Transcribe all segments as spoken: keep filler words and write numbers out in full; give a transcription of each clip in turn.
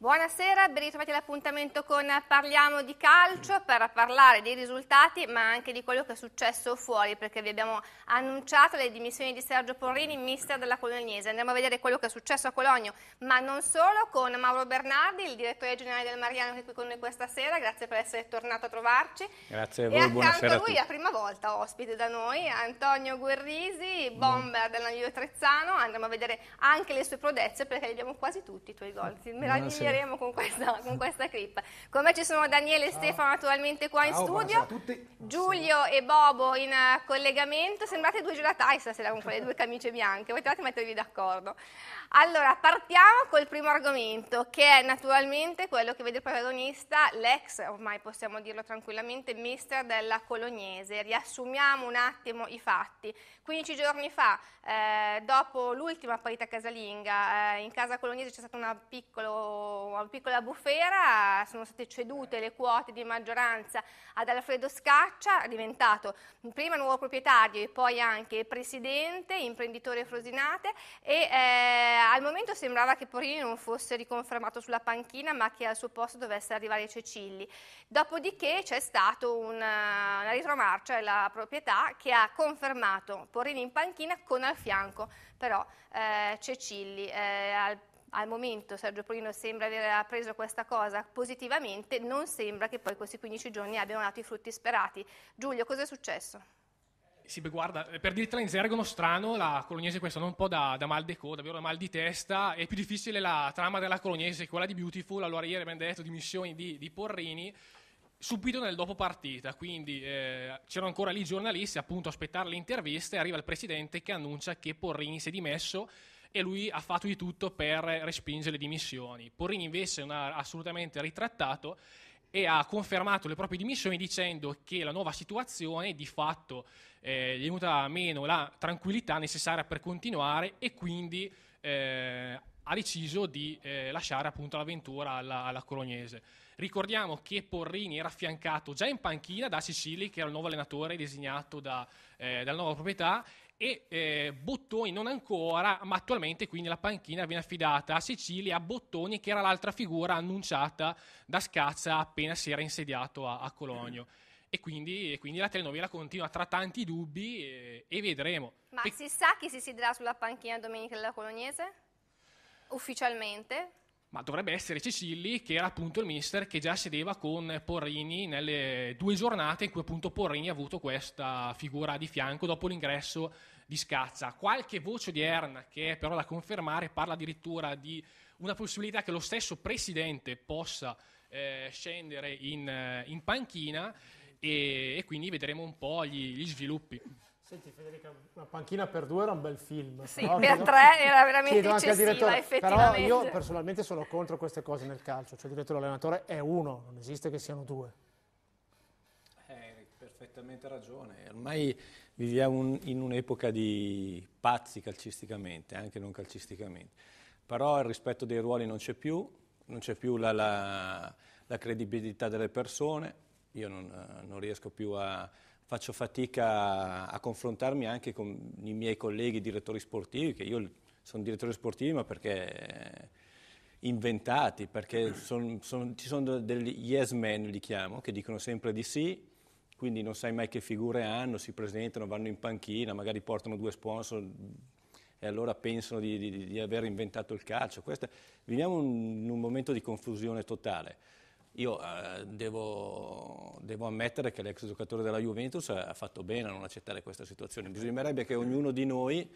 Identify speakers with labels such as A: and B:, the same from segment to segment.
A: Buonasera, ben ritrovati all'appuntamento con Parliamo di Calcio per parlare dei risultati ma anche di quello che è successo fuori, perché vi abbiamo annunciato le dimissioni di Sergio Porrini, mister della Colognese. Andremo a vedere quello che è successo a Cologno, ma non solo, con Mauro Bernardi, il direttore generale del Mariano, che è qui con noi questa sera. Grazie per essere tornato a trovarci.
B: Grazie a voi,
A: e accanto
B: buonasera
A: a lui,
B: a
A: la prima volta ospite da noi, Antonio Guerrisi, bomber del Naviglio Trezzano. Andremo a vedere anche le sue prodezze, perché li abbiamo quasi tutti i tuoi gol. Ti meraviglieremo con questa, con questa clip. Con me ci sono Daniele e Stefano naturalmente qua in
C: Ciao,
A: studio,
C: a tutti.
A: Giulio e Bobo in uh, collegamento. Sembrate due gelatai stasera con quelle due camicie bianche, potete mettervi d'accordo. Allora, partiamo col primo argomento, che è naturalmente quello che vede protagonista l'ex, ormai possiamo dirlo tranquillamente, mister della Colognese. Riassumiamo un attimo i fatti. quindici giorni fa, eh, dopo l'ultima partita casalinga, eh, in casa Colognese c'è stata una, piccolo, una piccola bufera, sono state cedute le quote di maggioranza ad Alfredo Scaccia, diventato prima nuovo proprietario e poi anche presidente, imprenditore Frosinate, e eh, al momento sembrava che Porrini non fosse riconfermato sulla panchina, ma che al suo posto dovesse arrivare Cecilli. Dopodiché c'è stato una, una ritromarcia della proprietà che ha confermato Porrini in panchina con al fianco però eh, Cecilli. Eh, al, al momento Sergio Porrini sembra aver preso questa cosa positivamente, non sembra che poi questi quindici giorni abbiano dato i frutti sperati. Giulio, cosa è successo?
D: Sì, beh, guarda, per dirtela in gergo strano, la Colognese quest'anno è un po' da, da mal de co, davvero da mal di testa. È più difficile la trama della Colognese che quella di Beautiful. Allora ieri abbiamo detto dimissioni di, di Porrini subito nel dopo partita, quindi eh, c'erano ancora lì i giornalisti appunto a aspettare le interviste, e arriva il presidente che annuncia che Porrini si è dimesso e lui ha fatto di tutto per respingere le dimissioni. Porrini invece non ha assolutamente ritrattato e ha confermato le proprie dimissioni dicendo che la nuova situazione di fatto eh, gli è venuta meno la tranquillità necessaria per continuare, e quindi eh, ha deciso di eh, lasciare appunto l'avventura alla, alla Colognese. Ricordiamo che Porrini era affiancato già in panchina da Cecilli, che era il nuovo allenatore designato da, eh, dalla nuova proprietà, e eh, Bottoni non ancora, ma attualmente quindi la panchina viene affidata a Cecilli e a Bottoni, che era l'altra figura annunciata da Scaccia appena si era insediato a, a Cologno. E quindi, e quindi la telenovela continua tra tanti dubbi e, e vedremo.
A: Ma
D: e...
A: si sa chi si siederà sulla panchina domenica della Colognese? Ufficialmente?
D: Ma dovrebbe essere Cecilli, che era appunto il mister che già sedeva con Porrini nelle due giornate in cui appunto Porrini ha avuto questa figura di fianco dopo l'ingresso di Scaccia. Qualche voce odierna, che è però da confermare, parla addirittura di una possibilità che lo stesso presidente possa eh, scendere in, in panchina, e, e quindi vedremo un po' gli, gli sviluppi.
E: Senti Federica, una panchina per due era un bel film.
A: Sì,
E: però,
A: per
E: no?
A: tre era veramente
E: Chiedo anche al
A: eccessiva,
E: direttore,
A: effettivamente.
E: però io personalmente sono contro queste cose nel calcio, cioè il direttore allenatore è uno, non esiste che siano due.
B: Eh, hai perfettamente ragione, ormai viviamo in un'epoca di pazzi calcisticamente, anche non calcisticamente, però il rispetto dei ruoli non c'è più, non c'è più la, la, la credibilità delle persone, io non, non riesco più a... faccio fatica a confrontarmi anche con i miei colleghi direttori sportivi, che io sono direttore sportivo ma perché inventati, perché son, son, ci sono degli yes men, li chiamo, che dicono sempre di sì, quindi non sai mai che figure hanno, si presentano, vanno in panchina, magari portano due sponsor e allora pensano di, di, di aver inventato il calcio. Questo, viviamo in un momento di confusione totale. Io eh, devo, devo ammettere che l'ex giocatore della Juventus ha fatto bene a non accettare questa situazione. Bisognerebbe che ognuno di noi,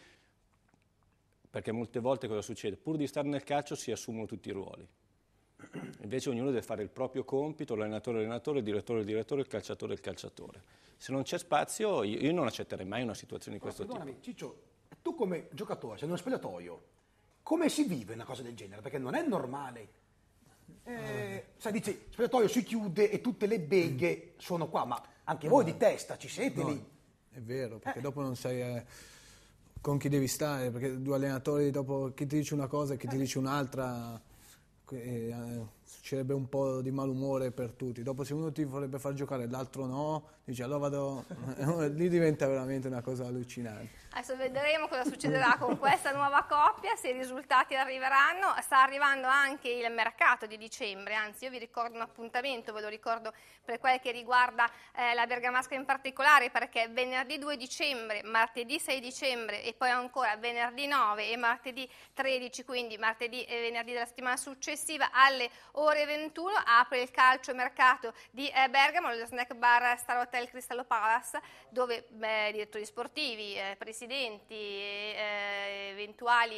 B: perché molte volte cosa succede? Pur di stare nel calcio si assumono tutti i ruoli. Invece ognuno deve fare il proprio compito, l'allenatore l'allenatore, il direttore il direttore, il calciatore il calciatore. Se non c'è spazio io, io non accetterei mai una situazione di questo
C: Perdonami,
B: tipo.
C: Ciccio, tu come giocatore, sei in uno spogliatoio, come si vive una cosa del genere? Perché non è normale. Eh, sai, dici, spogliatoio si chiude e tutte le beghe sono qua, ma anche voi di testa ci siete
F: no,
C: lì?
F: È vero, perché
C: Eh.
F: dopo non sai eh, con chi devi stare, perché due allenatori dopo chi ti dice una cosa e chi ti dice un'altra, eh, succederebbe un po' di malumore per tutti. Dopo se uno ti vorrebbe far giocare e l'altro no, dice allora vado, lì diventa veramente una cosa allucinante.
A: Adesso vedremo cosa succederà con questa nuova coppia, se i risultati arriveranno. Sta arrivando anche il mercato di dicembre, anzi io vi ricordo un appuntamento, ve lo ricordo per quel che riguarda eh, la bergamasca in particolare, perché venerdì due dicembre, martedì sei dicembre e poi ancora venerdì nove e martedì tredici, quindi martedì e venerdì della settimana successiva alle ore ventuno apre il calciomercato di eh, Bergamo, lo snack bar Star Hotel Cristallo Palace, dove beh, direttori sportivi, eh, presidenti, eh, eventuali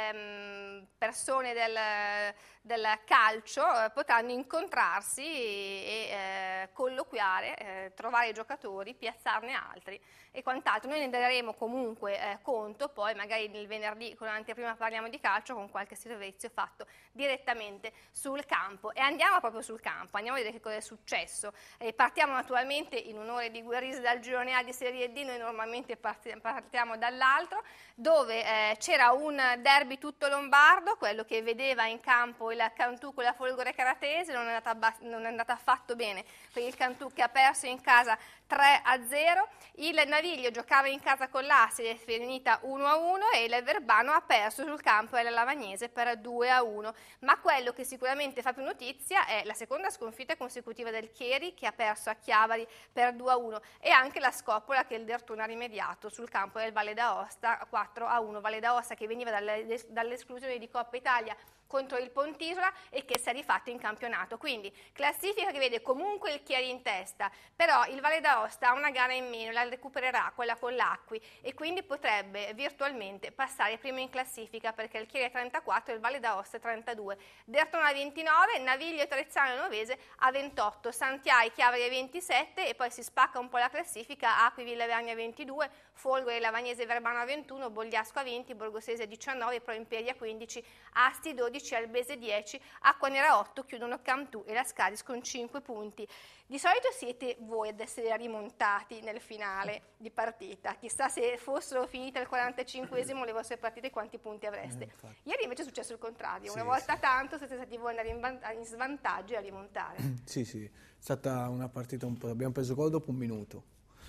A: ehm, persone del, del calcio eh, potranno incontrarsi e, e eh, colloquiare, eh, trovare i giocatori, piazzarne altri e quant'altro. Noi ne daremo comunque eh, conto, poi magari il venerdì con l'anteprima parliamo di calcio con qualche servizio fatto direttamente sul campo. E andiamo proprio sul campo, andiamo a vedere che cosa è successo. E partiamo naturalmente in un'ora di guerrisi dal girone A di Serie D, noi normalmente partiamo dall'altro, dove eh, c'era un derby tutto lombardo, quello che vedeva in campo il Cantù con la Folgore Caratese, non è andata, non è andata affatto bene per il Cantù che ha perso in casa tre a zero, il Naviglio giocava in casa con l'Asti ed è finita uno a uno e il Verbano ha perso sul campo della Lavagnese per due a uno, ma quello che sicuramente fa più notizia è la seconda sconfitta consecutiva del Chieri che ha perso a Chiavari per due a uno e anche la scoppola che il Dertona ha rimediato sul campo del Valle d'Aosta quattro a uno, Valle d'Aosta che veniva dall'esclusione di Coppa Italia contro il Pontisola e che si è rifatto in campionato. Quindi classifica che vede comunque il Chieri in testa, però il Valle d'Aosta ha una gara in meno, la recupererà quella con l'Acqui e quindi potrebbe virtualmente passare prima in classifica perché il Chieri è trentaquattro e il Valle d'Aosta è trentadue. Dertona ventinove, Naviglio e Trezzano e Novese a ventotto, Santiai, Chiavari a ventisette e poi si spacca un po' la classifica, Acqui, Villavergine a ventidue, Folgore, Lavagnese e Verbano a ventuno, Bogliasco a venti, Borgosese a diciannove, Pro Imperi a quindici, Asti dodici, Albese dieci, Acquanera otto, chiudono Cantù e la Scadis con cinque punti. Di solito siete voi ad essere rimontati nel finale di partita, chissà se fossero finite al quarantacinquesimo le vostre partite quanti punti avreste.
F: Eh,
A: Ieri invece è successo il contrario,
F: Sì,
A: una volta
F: sì.
A: tanto siete stati voi andare in, van- in svantaggio e a rimontare.
F: Sì, sì, è stata una partita un po', abbiamo preso gol dopo un minuto.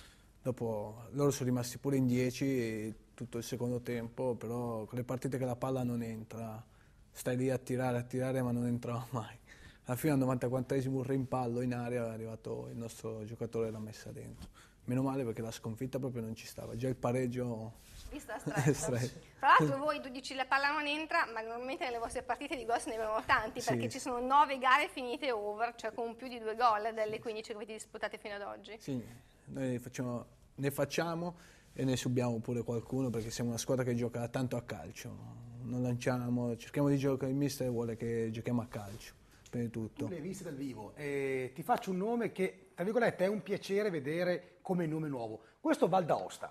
F: Dopo loro sono rimasti pure in dieci tutto il secondo tempo, però con le partite che la palla non entra, stai lì a tirare, a tirare, ma non entrava mai. Alla fine al novantaquattresimo un rimpallo in aria è arrivato il nostro giocatore e l'ha messa dentro. Meno male perché la sconfitta proprio non ci stava, già il pareggio
A: Vista
F: è
A: stretta.
F: stretto.
A: Tra l'altro voi tu dici la palla non entra, ma normalmente nelle vostre partite di gol se ne vengono tanti,
F: Sì.
A: perché ci sono nove gare finite over, cioè con più di due gol delle quindici che avete disputate fino ad oggi.
F: Sì, noi facciamo, ne facciamo e ne subiamo pure qualcuno perché siamo una squadra che gioca tanto a calcio. Non lanciamo, cerchiamo di giocare, il mister vuole che giochiamo a calcio, prima di tutto.
C: Tu le hai viste dal vivo e ti faccio un nome che, tra virgolette, è un piacere vedere come nome nuovo. Questo Val d'Aosta.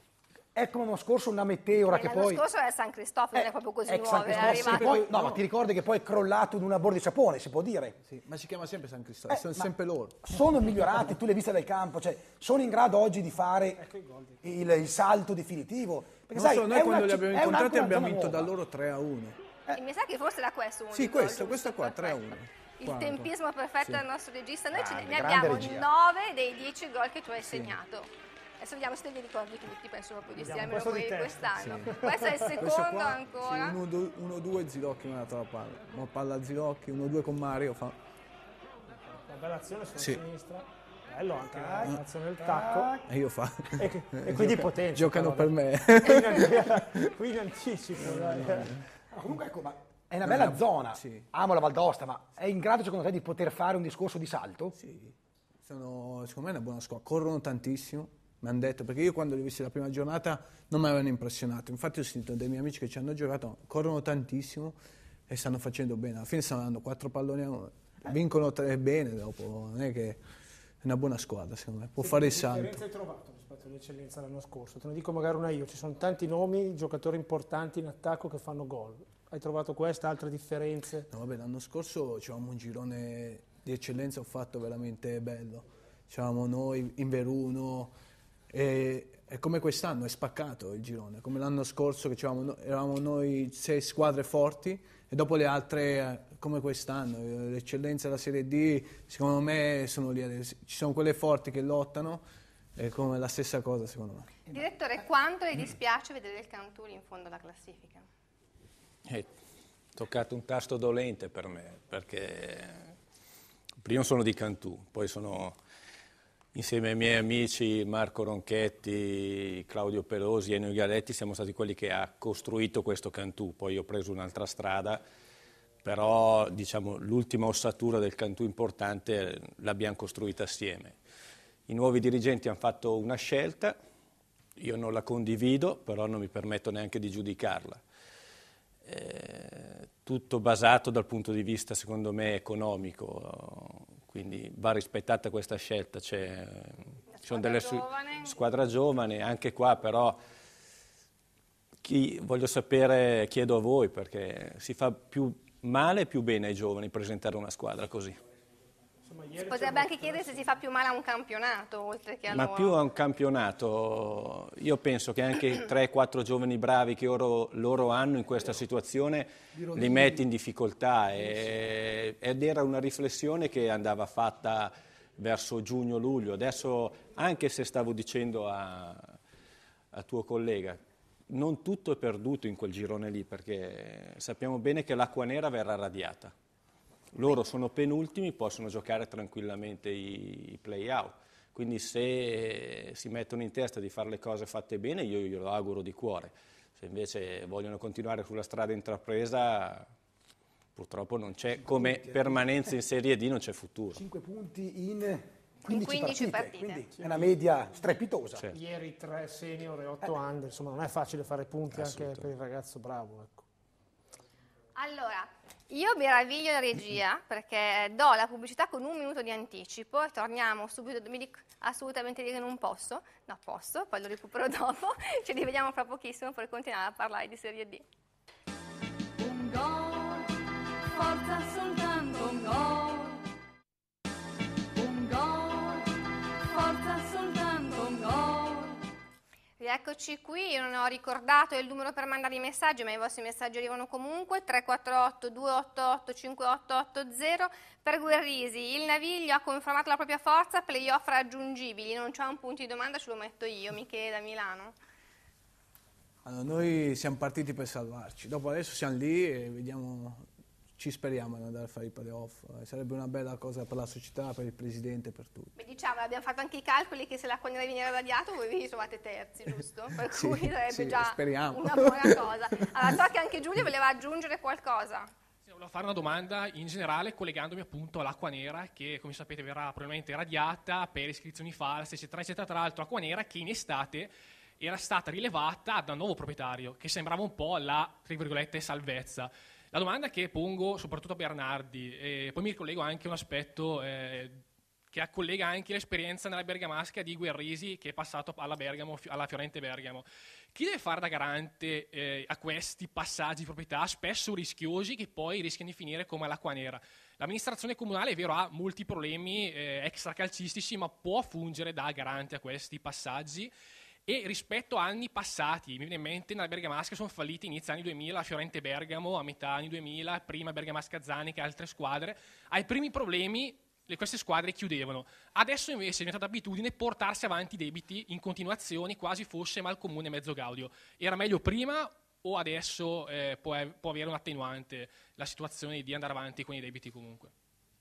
C: È come l'anno scorso una meteora
A: Eh,
C: che
A: l'anno
C: poi...
A: scorso era San Cristoforo, non è proprio così
C: ex San
A: nuovo, è
C: Cristoforo,
A: arrivato...
C: poi- no, ma ti ricordi che poi è crollato in una borda di sapone, si può dire?
F: Sì, ma si chiama sempre San Cristoforo,
C: Eh,
F: sono
C: ma
F: sempre loro.
C: Sono migliorati, tu le hai viste dal campo, cioè sono in grado oggi di fare il, il salto definitivo. Perché
F: Non
C: sai,
F: so, noi
C: è
F: quando
C: una
F: li
C: ci-
F: abbiamo
C: è
F: incontrati
C: anche una
F: abbiamo
C: zona
F: vinto da
C: nuova.
F: loro tre a uno.
A: E mi sa che forse era questo uno
F: Sì,
A: dei gol,
F: questo, questo
A: giusto?
F: qua, tre a
A: Perfetto.
F: uno.
A: Il
F: Guarda.
A: tempismo perfetto
F: Sì.
A: del nostro regista, noi ce ne,
C: Grande,
A: ne
C: grande
A: abbiamo
C: regia.
A: nove dei dieci gol che tu hai segnato. Adesso vediamo se te li ricordi tutti, penso proprio di sì,
E: Vediamo,
A: almeno
E: questo
A: quelli
E: di
A: di
E: testa,
A: quest'anno.
F: sì.
A: Questo è il
F: Questo
A: secondo
F: qua,
A: ancora.
F: Sì, uno due Zilocchi mi ha dato la palla. Mo palla a Zilocchi, uno due con Mario. Fa...
E: Una bella azione sulla
F: Sì.
E: sinistra. Bello anche l'azione del tacco.
F: E io fa.
E: E, e quindi potenza.
F: Giocano
E: però,
F: per me.
E: Qui in, anti- qui in anticipo. dai.
C: Ah, comunque ecco, ma è una bella zona,
F: sì.
C: amo la Val d'Aosta, ma è in grado secondo te di poter fare un discorso di salto?
F: Sì, sono, secondo me è una buona squadra, corrono tantissimo, mi hanno detto, perché io quando li ho visti la prima giornata non mi avevano impressionato, infatti ho sentito dei miei amici che ci hanno giocato, corrono tantissimo e stanno facendo bene, alla fine stanno dando quattro palloni, a- vincono tre bene dopo, non è che è una buona squadra secondo me, può fare il
E: Che
F: salto.
E: differenza hai trovato rispetto all'eccellenza dell'anno scorso? Te ne dico magari una io, ci sono tanti nomi, giocatori importanti in attacco che fanno gol. Hai trovato queste, altre differenze?
F: No, vabbè, l'anno scorso c'avevamo un girone di eccellenza, ho fatto veramente bello, c'avevamo noi in Veruno e, e come quest'anno è spaccato il girone, come l'anno scorso che c'avevamo, no- eravamo noi sei squadre forti e dopo le altre, come quest'anno, l'eccellenza della Serie D, secondo me sono lì, ci sono quelle forti che lottano, è come la stessa cosa secondo me.
A: Direttore, quanto le dispiace vedere il Cantù lì in fondo alla classifica?
B: È toccato un tasto dolente per me, perché prima sono di Cantù, poi sono insieme ai miei amici Marco Ronchetti, Claudio Pelosi e Ennio Galetti, siamo stati quelli che ha costruito questo Cantù, poi ho preso un'altra strada, però diciamo, l'ultima ossatura del Cantù importante l'abbiamo costruita assieme. I nuovi dirigenti hanno fatto una scelta, io non la condivido, però non mi permetto neanche di giudicarla. Eh, tutto basato dal punto di vista, secondo me, economico, quindi va rispettata questa scelta. C'è, ci sono delle
A: giovane.
B: squadra giovane, anche qua, però chi, voglio sapere, chiedo a voi, perché si fa più male e più bene ai giovani presentare una squadra così.
A: Si potrebbe anche chiedere se si fa più male a un campionato, oltre che a
B: Ma
A: loro.
B: più a un campionato, io penso che anche tre quattro giovani bravi che loro, loro hanno in questa situazione li metti in difficoltà e, ed era una riflessione che andava fatta verso giugno-luglio. Adesso, anche se stavo dicendo a, a tuo collega, non tutto è perduto in quel girone lì, perché sappiamo bene che l'acqua nera verrà radiata. Loro sono penultimi, possono giocare tranquillamente i, i play-out, quindi se si mettono in testa di fare le cose fatte bene io glielo auguro di cuore, se invece vogliono continuare sulla strada intrapresa purtroppo non c'è, come permanenza in Serie D non c'è futuro.
C: cinque punti in quindici,
A: quindici
C: partite,
A: partite.
C: quindi è una media strepitosa.
B: Certo.
E: Ieri tre senior e otto under, insomma non è facile fare punti anche per il ragazzo bravo. Ecco.
A: Allora, io meraviglio la regia perché do la pubblicità con un minuto di anticipo e torniamo subito, mi dico assolutamente dire che non posso, no posso, poi lo recupero dopo, ci rivediamo fra pochissimo per continuare a parlare di Serie D.
G: Un gol, forza soltanto un gol, un gol, forza soltanto un gol.
A: Rieccoci qui, io non ho ricordato il numero per mandare i messaggi, ma i vostri messaggi arrivano comunque, tre quattro otto due otto otto cinque otto otto zero. Per Guerrisi, il Naviglio ha confermato la propria forza, playoff raggiungibili, non c'è un punto di domanda, ce lo metto io, Michele da Milano.
F: Allora, noi siamo partiti per salvarci, dopo adesso siamo lì e vediamo, ci speriamo di andare a fare i playoff, sarebbe una bella cosa per la società, per il presidente, per tutti.
A: Beh, diciamo, abbiamo fatto anche i calcoli che se l'acqua nera viene radiato voi vi trovate terzi, giusto? Per
F: Sì,
A: cui sarebbe
F: sì,
A: già
F: speriamo.
A: una buona cosa. Allora, so che anche Giulio voleva aggiungere qualcosa.
D: Sì, volevo fare una domanda in generale collegandomi appunto all'acqua nera che, come sapete, verrà probabilmente radiata per iscrizioni false, eccetera, eccetera. Tra l'altro acqua nera che in estate era stata rilevata da un nuovo proprietario che sembrava un po' la, tra virgolette, salvezza. La domanda che pongo soprattutto a Bernardi, e poi mi ricollego anche a un aspetto eh, che collega anche l'esperienza nella bergamasca di Guerrisi che è passato alla, Bergamo, alla Fiorente Bergamo. Chi deve fare da garante eh, a questi passaggi di proprietà spesso rischiosi che poi rischiano di finire come all'acqua nera? L'amministrazione comunale è vero ha molti problemi eh, extracalcistici ma può fungere da garante a questi passaggi. E rispetto a anni passati, mi viene in mente nella Bergamasca sono falliti inizio anni duemila, Fiorente Bergamo a metà anni duemila, prima Bergamasca Zanica e altre squadre, ai primi problemi le, queste squadre chiudevano. Adesso invece è diventata abitudine portarsi avanti i debiti in continuazione quasi fosse mal comune mezzo gaudio. Era meglio prima o adesso eh, può, può avere un attenuante la situazione di andare avanti con i debiti comunque?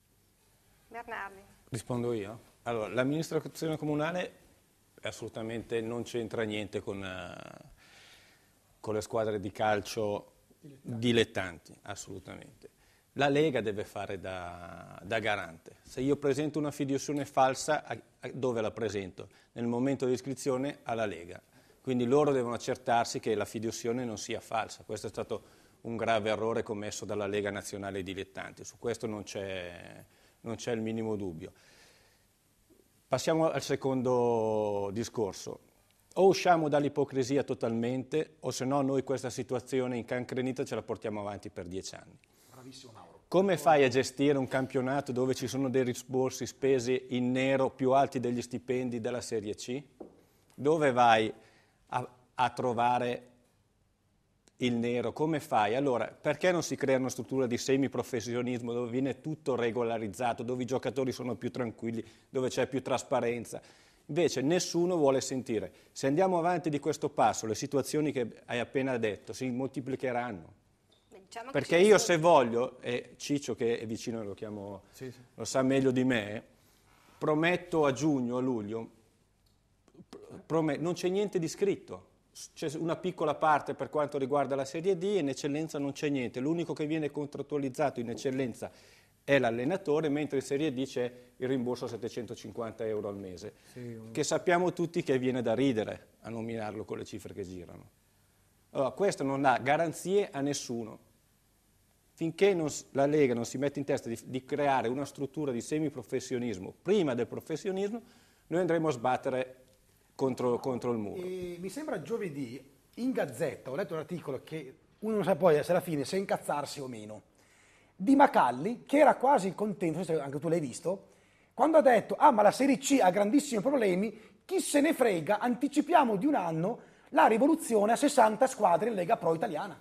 A: Bernardi.
B: Rispondo io? Allora, l'amministrazione comunale assolutamente non c'entra niente con, uh, con le squadre di calcio dilettanti. dilettanti, assolutamente. La Lega deve fare da, da garante. Se io presento una fiduzione falsa, a, a, dove la presento? Nel momento di iscrizione alla Lega. Quindi loro devono accertarsi che la fiduzione non sia falsa. Questo è stato un grave errore commesso dalla Lega Nazionale Dilettanti. Su questo non c'è, non c'è il minimo dubbio. Passiamo al secondo discorso. O usciamo dall'ipocrisia totalmente, o se no noi questa situazione incancrenita ce la portiamo avanti per dieci anni.
C: Bravissimo Mauro.
B: Come fai a gestire un campionato dove ci sono dei rimborsi spesi in nero più alti degli stipendi della Serie C? Dove vai a, a trovare il nero, come fai? Allora, perché non si crea una struttura di semiprofessionismo dove viene tutto regolarizzato, dove i giocatori sono più tranquilli, dove c'è più trasparenza? Invece nessuno vuole sentire. Se andiamo avanti di questo passo, le situazioni che hai appena detto si moltiplicheranno.
A: Diciamo che
B: Perché
A: ci
B: io
A: sono-
B: se voglio, e Ciccio che è vicino, lo chiamo,
F: Sì, sì.
B: lo sa meglio di me, prometto a giugno, a luglio, prometto, non c'è niente di scritto. C'è una piccola parte per quanto riguarda la Serie D e in eccellenza non c'è niente. L'unico che viene contrattualizzato in eccellenza è l'allenatore, mentre in Serie D c'è il rimborso a settecentocinquanta euro al mese,
F: Sì, un-
B: che sappiamo tutti che viene da ridere a nominarlo con le cifre che girano. Allora, questo non dà garanzie a nessuno. Finché non s- la Lega non si mette in testa di, di creare una struttura di semiprofessionismo prima del professionismo, noi andremo a sbattere contro, contro il muro.
C: E mi sembra giovedì in Gazzetta ho letto un articolo che uno non sa poi se alla fine se incazzarsi o meno, di Macalli, che era quasi contento, forse anche tu l'hai visto, quando ha detto ah ma la Serie C ha grandissimi problemi, chi se ne frega, anticipiamo di un anno la rivoluzione a sessanta squadre in Lega Pro italiana.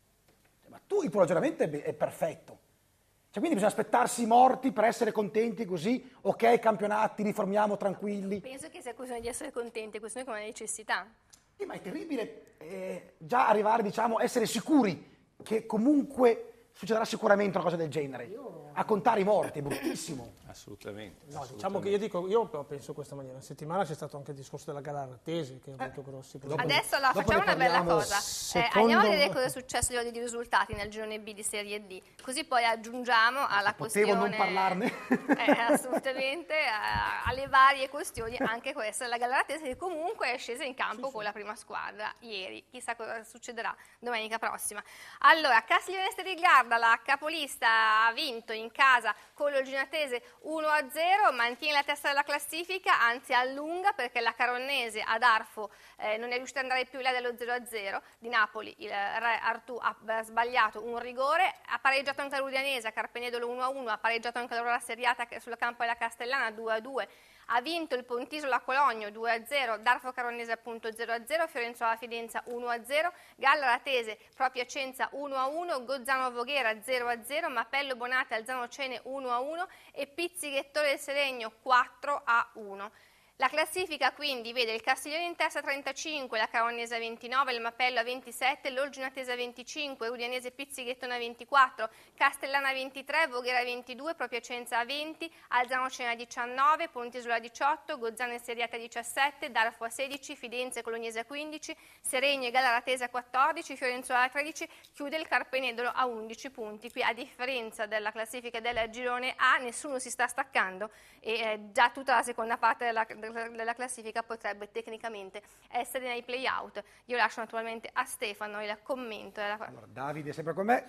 C: Ma tu il tuo ragionamento è, è perfetto. Cioè, quindi bisogna aspettarsi i morti per essere contenti così, ok, campionati, riformiamo tranquilli.
A: Penso che sia questione di essere contenti, è questione come una necessità.
C: Eh, ma è terribile eh, già arrivare, diciamo, essere sicuri che comunque succederà sicuramente una cosa del genere. A contare i morti, è bruttissimo.
B: Assolutamente.
E: No, diciamo che io dico, io penso in questa maniera. La settimana c'è stato anche il discorso della gara arratese che ha avuto grossi problemi.
A: Adesso allora,
C: dopo
A: facciamo
C: ne
A: una bella
C: parliamo.
A: cosa. Eh,
E: Secondo-
A: andiamo a vedere cosa è successo a livello di risultati nel girone B di Serie D, così poi aggiungiamo alla
C: Potevo
A: questione...
C: non parlarne.
A: Eh, assolutamente, a- alle varie questioni, anche questa, la Gallatese che comunque è scesa in campo con la prima squadra ieri. Chissà cosa succederà domenica prossima. Allora, Castiglione Sterigarda, la capolista, ha vinto in casa con l'Olginatese uno a zero, mantiene la testa della classifica, anzi allunga perché la Caronnese ad Arfo eh, non è riuscita ad andare più in là dello zero a zero di Napoli. Il Re Artù ha sbagliato un rigore, ha pareggiato anche l'Udianese, a Carpenedolo uno a uno, ha pareggiato anche l'Aurora Seriata sul campo della Castellana due a due. Ha vinto il Pontisola Cologno due a zero, Darfo Caronese appunto zero a zero, Fiorenzuola Fidenza uno a zero, Galla Ratese Pro Piacenza uno a uno, Gozzano Voghera zero a zero, Mapello Bonate Alzano Cene uno a uno e Pizzighettone del Seregno quattro a uno. La classifica quindi vede il Castiglione in testa a trentacinque, la Caronese a ventinove, il Mapello a ventisette, l'Olginatese a venticinque, Udianese Pizzighettone a ventiquattro, Castellana a ventitré, Voghera a ventidue, Pro Piacenza a venti, Alzano Cene a diciannove, Pontisola a diciotto, Gozzano e Seriate a diciassette, Darfo a sedici, Fidenza e Colognese a quindici, Seregno e Gallaratese a quattordici, Fiorenzuola a tredici, chiude il Carpenedolo a undici punti. Qui a differenza della classifica del girone A nessuno si sta staccando e eh, già tutta la seconda parte della della classifica potrebbe tecnicamente essere nei play-out. Io lascio naturalmente a Stefano il commento. Della...
C: Allora, Davide è sempre con me.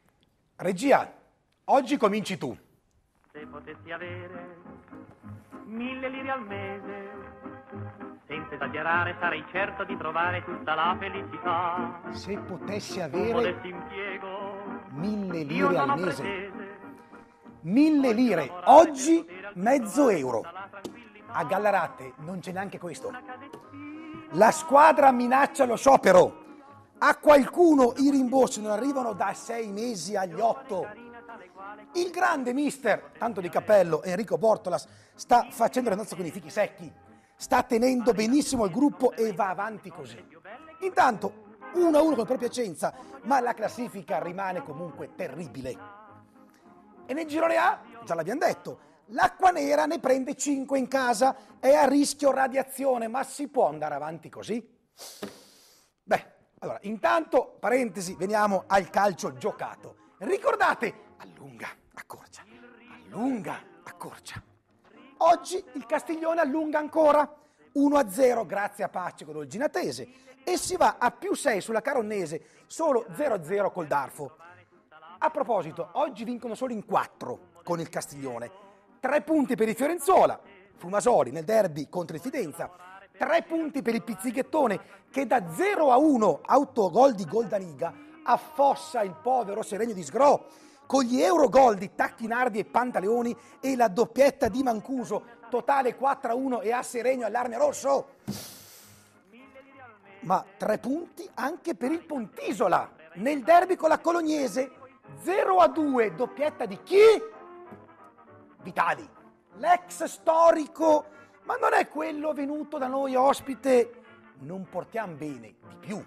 C: Regia, oggi cominci tu.
H: Se potessi avere mille lire al mese, senza esagerare sarei certo di trovare tutta la felicità.
C: Se potessi
H: Un
C: avere
H: modesto impiego,
C: mille
H: io
C: lire
H: non
C: al
H: ho
C: mese.
H: pretese.
C: Mille lire, oggi mezzo euro. A Gallarate non c'è neanche questo. La squadra minaccia lo sciopero. A qualcuno i rimborsi non arrivano da sei mesi agli otto. Il grande mister, tanto di cappello, Enrico Bortolas, sta facendo le nozze con i fichi secchi. Sta tenendo benissimo il gruppo e va avanti così. Intanto uno a uno con Pro Piacenza, ma la classifica rimane comunque terribile. E nel girone A, già l'abbiamo detto, l'Acqua Nera ne prende cinque in casa, è a rischio radiazione, ma si può andare avanti così? Beh, allora, intanto, parentesi, veniamo al calcio giocato. Ricordate, allunga, accorcia, allunga, accorcia. Oggi il Castiglione allunga ancora, uno a zero grazie a Pace con l'Olginatese e si va a più sei sulla Caronnese, solo zero a zero col Darfo. A proposito, oggi vincono solo in quattro con il Castiglione. Tre punti per il Fiorenzuola, Fumasoli nel derby contro il Fidenza, tre punti per il Pizzighettone che da zero a uno, autogol di Goldaniga, affossa il povero Seregno di Sgro, con gli eurogol di Tacchinardi e Pantaleoni e la doppietta di Mancuso, totale quattro a uno e a Seregno all'Arme Rosso. ma tre punti anche per il Pontisola nel derby con la Colognese. zero a due, doppietta di chi? Vitali, l'ex storico, ma non è quello venuto da noi ospite. Non portiamo bene di più.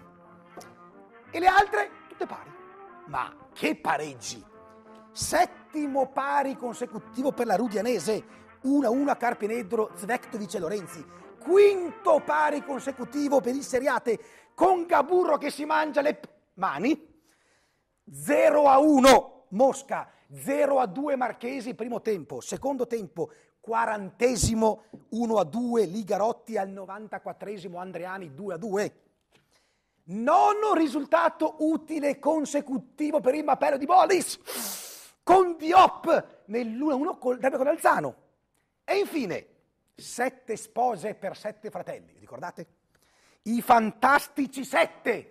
C: E le altre tutte pari. Ma che pareggi! Settimo pari consecutivo per la Rudianese, uno a uno a Carpenedro, Zvektovic e Lorenzi. Quinto pari consecutivo per il Seriate, con Gaburro che si mangia le p- mani. zero a uno Mosca, zero a due Marchesi primo tempo, secondo tempo quarantesimo uno a due Ligarotti, al novantaquattresimo Andreani due a due. Nono risultato utile consecutivo per il Mappello di Bolis, con Diop nell'uno a uno col derby con Alzano. E infine sette spose per sette fratelli, ricordate? I fantastici sette.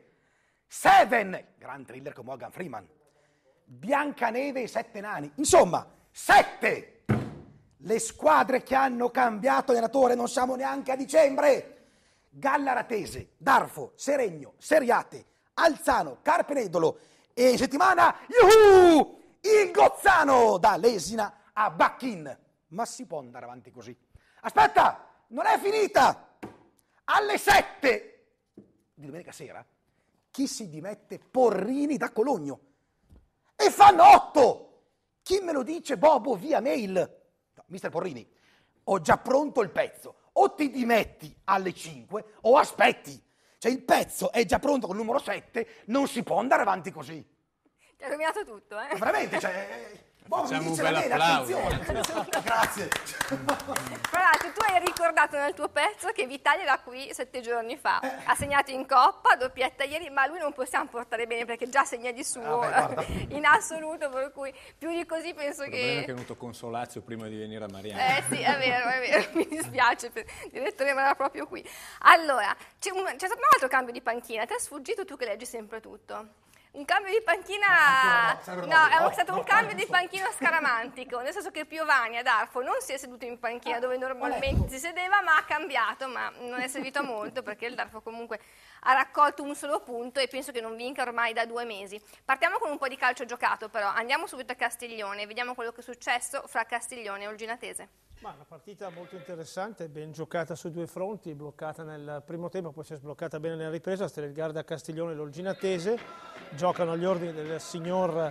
C: Seven, gran thriller con Morgan Freeman. Biancaneve e i sette nani. Insomma, sette. Le squadre che hanno cambiato allenatore, non siamo neanche a dicembre. Gallaratese, Darfo, Seregno, Seriate, Alzano, Carpenedolo e in settimana, yuhu, il Gozzano, da Lesina a Bacchin. Ma si può andare avanti così? Aspetta, non è finita! Alle sette di domenica sera, chi si dimette? Porrini da Cologno. E fanno otto! Chi me lo dice? Bobo via mail. No, mister Porrini, ho già pronto il pezzo. O ti dimetti alle cinque o aspetti. Cioè il pezzo è già pronto con il numero sette, non si può andare avanti così.
A: Ti ha rovinato tutto, eh?
C: Ma veramente, cioè... Boh, mi
B: Facciamo
C: dice
B: un
C: la
B: bel
C: bene,
B: applauso.
C: attenzione. Grazie.
A: Tra l'altro tu hai ricordato nel tuo pezzo che Vitali era qui sette giorni fa, ha segnato in Coppa, doppietta ieri, ma lui non possiamo portare bene perché già segna di suo
C: Ah, beh, guarda.
A: in assoluto, per cui più di così penso
B: Il problema è che
A: che...
B: è venuto con Solazio prima di venire a Mariano.
A: Eh sì, è vero, è vero, mi dispiace, per... il direttore era proprio qui. Allora, c'è, un... c'è stato un altro cambio di panchina, ti è sfuggito tu che leggi sempre tutto. Un cambio di panchina,
C: No, no,
A: no,
C: no,
A: è stato
C: no,
A: un
C: no,
A: cambio
C: no,
A: di
C: no.
A: panchina scaramantico, nel senso che Piovani ad Arfo non si è seduto in panchina dove normalmente si sedeva, ma ha cambiato, ma non è servito a molto perché il Darfo comunque ha raccolto un solo punto e penso che non vinca ormai da due mesi. Partiamo con un po' di calcio giocato però, andiamo subito a Castiglione e vediamo quello che è successo fra Castiglione e Olginatese.
E: Ma una partita molto interessante, ben giocata su due fronti, bloccata nel primo tempo, poi si è sbloccata bene nella ripresa. Stelgarda Castiglione e l'Olginatese giocano agli ordini del signor,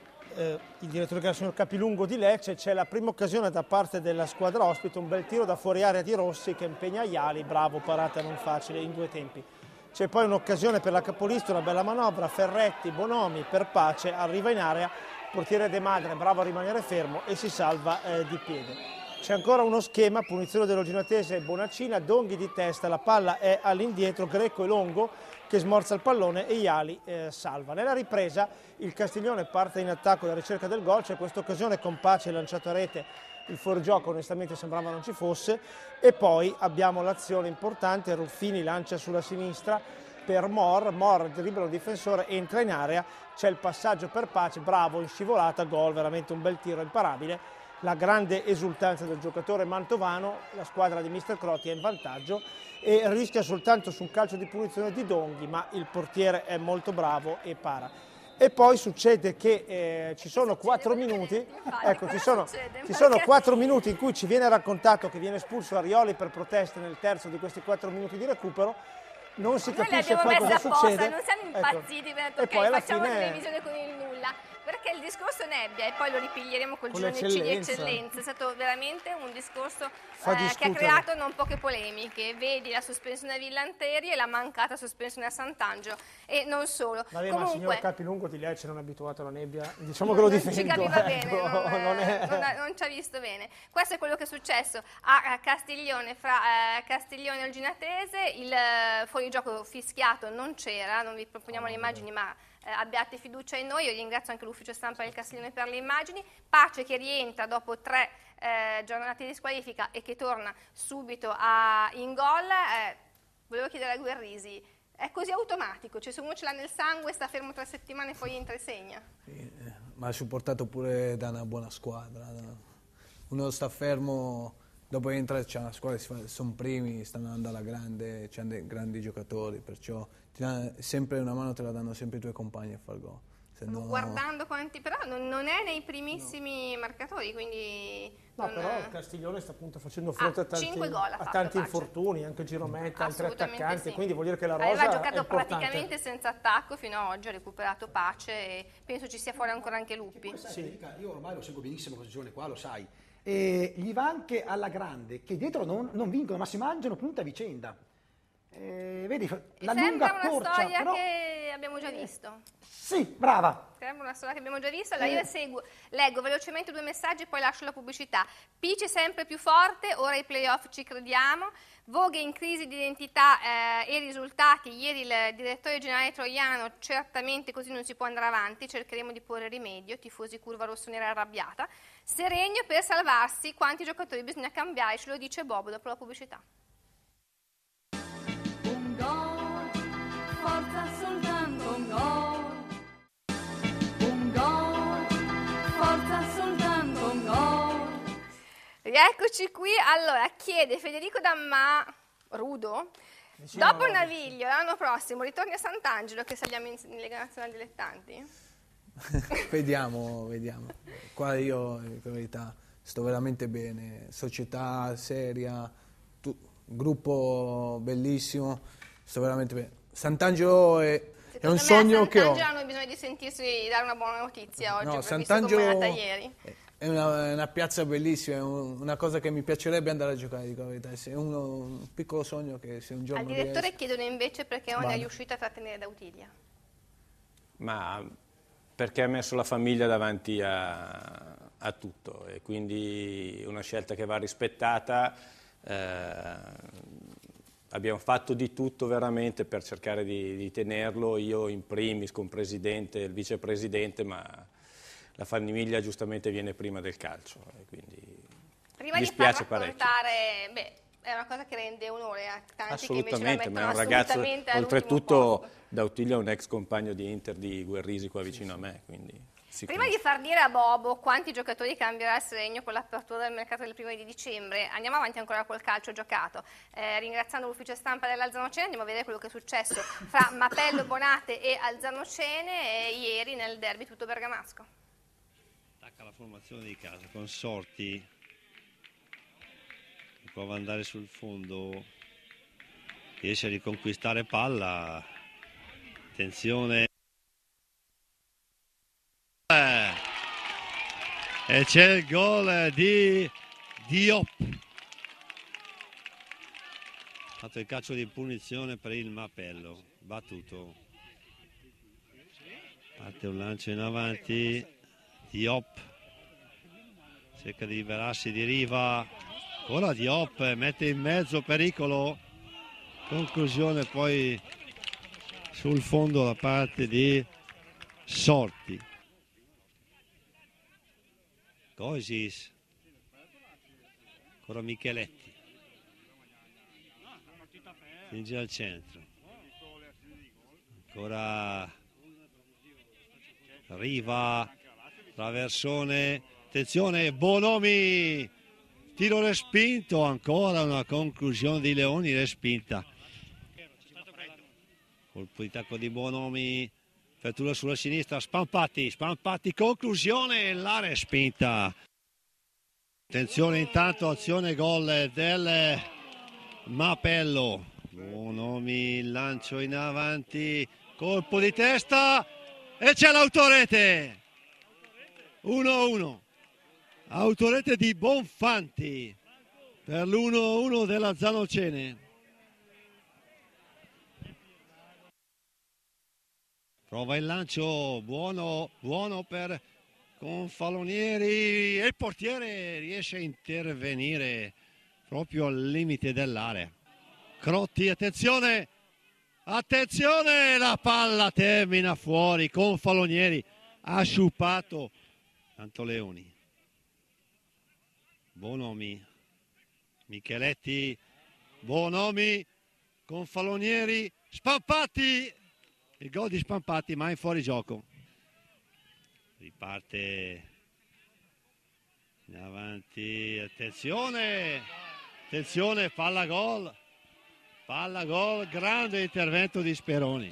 E: eh, il direttore che è il signor Capilungo di Lecce. C'è la prima occasione da parte della squadra ospite, un bel tiro da fuori area di Rossi che impegna Iali, bravo, parata non facile in due tempi. C'è poi un'occasione per la capolista, una bella manovra, Ferretti, Bonomi per Pace, arriva in area, portiere De Madre, bravo a rimanere fermo e si salva eh, di piede. C'è ancora uno schema, punizione dell'Olginatese, Bonacina, Donghi di testa, la palla è all'indietro, Greco e Longo che smorza il pallone e Iali eh, salva. Nella ripresa il Castiglione parte in attacco alla ricerca del gol, c'è questa occasione con Pace lanciato a rete, il fuorigioco onestamente sembrava non ci fosse, e poi abbiamo l'azione importante, Ruffini lancia sulla sinistra per Mor, Mor dribbla il difensore, entra in area, c'è il passaggio per Pace, bravo, in scivolata, gol, veramente un bel tiro imparabile. La grande esultanza del giocatore mantovano, la squadra di mister Crotti è in vantaggio e rischia soltanto su un calcio di punizione di Donghi, ma il portiere è molto bravo e para. E poi succede che eh, ci sono quattro minuti, ecco, ci sono, ci sono quattro minuti in cui ci viene raccontato che viene espulso Arioli per proteste nel terzo di questi quattro minuti di recupero. Non si
A: Noi li
E: capisce
A: abbiamo
E: poi
A: messi
E: cosa
A: apposta,
E: succede.
A: non siamo impazziti,
E: Ecco.
A: ok,
E: E poi alla
A: facciamo
E: fine
A: televisione con il nulla, perché il discorso nebbia e poi lo ripiglieremo col
E: Con
A: giorno di
E: l'eccellenza.
A: eccellenza, è stato veramente un discorso
E: Fa
A: eh, che ha
E: discutere.
A: creato non poche polemiche, vedi la sospensione a Villanteri e la mancata sospensione a Sant'Angelo e non solo.
E: Vabbè, ma il signor
A: Comunque,
E: Capilungo di Lecce non è abituato alla nebbia, diciamo che lo difendo.
A: non ci capiva
E: ecco,
A: bene, non,
E: non è-
A: non ha- non ci ha visto bene. Questo è quello che è successo a, a Castiglione, fra eh, Castiglione e Olginatese, il eh, fuorigioco fischiato non c'era, non vi proponiamo le immagini ma eh, abbiate fiducia in noi, io ringrazio anche l'ufficio stampa del Castiglione per le immagini. Pace che rientra dopo tre eh, giornate di squalifica e che torna subito a, in gol. Eh, volevo chiedere a Guerrisi, è così automatico? Cioè se uno ce l'ha nel sangue, sta fermo tre settimane e poi entra e segna?
F: Sì, eh, ma è supportato pure da una buona squadra. da- Uno sta fermo dopo entra c'è una squadra, sono primi, stanno andando alla grande, c'hanno dei grandi giocatori, perciò ti dà, sempre una mano te la danno sempre i tuoi compagni a far gol. Se
A: Stavo
F: no-
A: guardando quanti, però non, non è nei primissimi marcatori, quindi...
E: No,
A: non-
E: però il Castiglione sta appunto facendo fronte
A: Ah,
E: a tanti,
A: cinque gol ha
E: a
A: fatto,
E: tanti
A: Pace.
E: infortuni, anche Girometta, altri
A: Assolutamente
E: attaccanti,
A: sì.
E: quindi vuol dire che la rosa
A: Aveva
E: è
A: giocato
E: importante.
A: praticamente senza attacco fino ad oggi, ha recuperato Pace e penso ci sia fuori ancora anche Luppi.
C: Sai, Federica, io ormai lo seguo benissimo questa stagione qua, lo sai. E gli va anche alla grande, che dietro non, non vincono, ma si mangiano punte a vicenda. Eh, vedi, la
A: Sembra
C: lunga
A: una
C: corsa,
A: storia
C: però...
A: che abbiamo già visto.
C: Sì, brava.
A: Sembra una storia che abbiamo già visto. Allora
C: Eh.
A: io seguo, leggo velocemente due messaggi e poi lascio la pubblicità. Pici è sempre più forte, ora ai playoff ci crediamo. Voghe in crisi di identità eh, e risultati. Ieri il direttore generale Troiano, certamente così non si può andare avanti, cercheremo di porre rimedio. Tifosi curva rossonera arrabbiata. Seregno per salvarsi, quanti giocatori bisogna cambiare, ce lo dice Bobo dopo la pubblicità.
G: Un gol, forza soltanto un gol. Un gol, forza soltanto un gol.
A: Rieccoci qui. Allora, chiede Federico Damma, Rudo,
E: Vicino
A: dopo
E: a-
A: il Naviglio l'anno prossimo ritorni a Sant'Angelo che saliamo in, in Lega Nazionale Dilettanti?
F: Vediamo, vediamo. Qua io, in verità, sto veramente bene. Società seria, tu- gruppo bellissimo, sto veramente bene. Sant'Angelo è, è
A: Secondo
F: un
A: me
F: sogno
A: a
F: che ho.
A: Sant'Angelo hanno bisogno di sentirsi dare una buona notizia oggi,
F: No,
A: per visto
F: Sant'Angelo
A: come è andata ieri.
F: è una, è una piazza bellissima, è un- una cosa che mi piacerebbe andare a giocare, dico la verità. È uno, un piccolo sogno che se un giorno
A: Al direttore
F: riesco-
A: chiedono invece perché non è
F: Vado.
A: riuscito a trattenere Dautilia.
B: Ma perché ha messo la famiglia davanti a, a tutto e quindi una scelta che va rispettata. eh, abbiamo fatto di tutto veramente per cercare di, di tenerlo, io in primis con presidente e il vicepresidente, ma la famiglia giustamente viene prima del calcio e quindi
A: Prima di far
B: dispiace parecchio.
A: raccontare, beh, è una cosa che rende onore a tanti che invece la
B: Assolutamente, ma è
A: mettono
B: un ragazzo,
A: assolutamente all'ultimo
B: oltretutto
A: posto.
B: Dautilia è un ex compagno di Inter di Guerrisi qua vicino a me, quindi si
A: Prima di far dire a Bobo quanti giocatori cambierà il Seregno con l'apertura del mercato del primo di dicembre, andiamo avanti ancora col calcio giocato. Eh, ringraziando l'ufficio stampa dell'Alzanocene, andiamo a vedere quello che è successo fra Mapello Bonate e Alzanocene eh, ieri nel derby tutto bergamasco.
I: Attacca la formazione di casa con Sorti che prova ad andare sul fondo, riesce a riconquistare palla, attenzione. E c'è il gol di Diop. Ha fatto il calcio di punizione per il Mapello, battuto. Parte un lancio in avanti, Diop cerca di liberarsi di Riva, ora Diop mette in mezzo, pericolo, conclusione poi sul fondo da parte di Sorti. Cosis, ancora Micheletti, spinge al centro, ancora Riva, traversone, attenzione, Bonomi, tiro respinto, ancora una conclusione di Leoni respinta. Colpo di tacco di Bonomi, apertura sulla sinistra, Spampati, Spampati, conclusione, la respinta. Attenzione intanto, azione gol del Mapello. Bonomi, lancio in avanti, colpo di testa e c'è l'autorete. uno a uno. Autorete di Bonfanti per l'uno a uno della Zanocene. Prova il lancio, buono, buono per Confalonieri e il portiere riesce a intervenire proprio al limite dell'area. Crotti, attenzione, attenzione, la palla termina fuori, Confalonieri ha sciupato Antoleoni. Bonomi, Micheletti, Bonomi, Confalonieri, Spampati. Il gol di Spampati, ma in fuorigioco. Riparte in avanti, attenzione, attenzione, palla gol, palla gol, grande intervento di Speroni.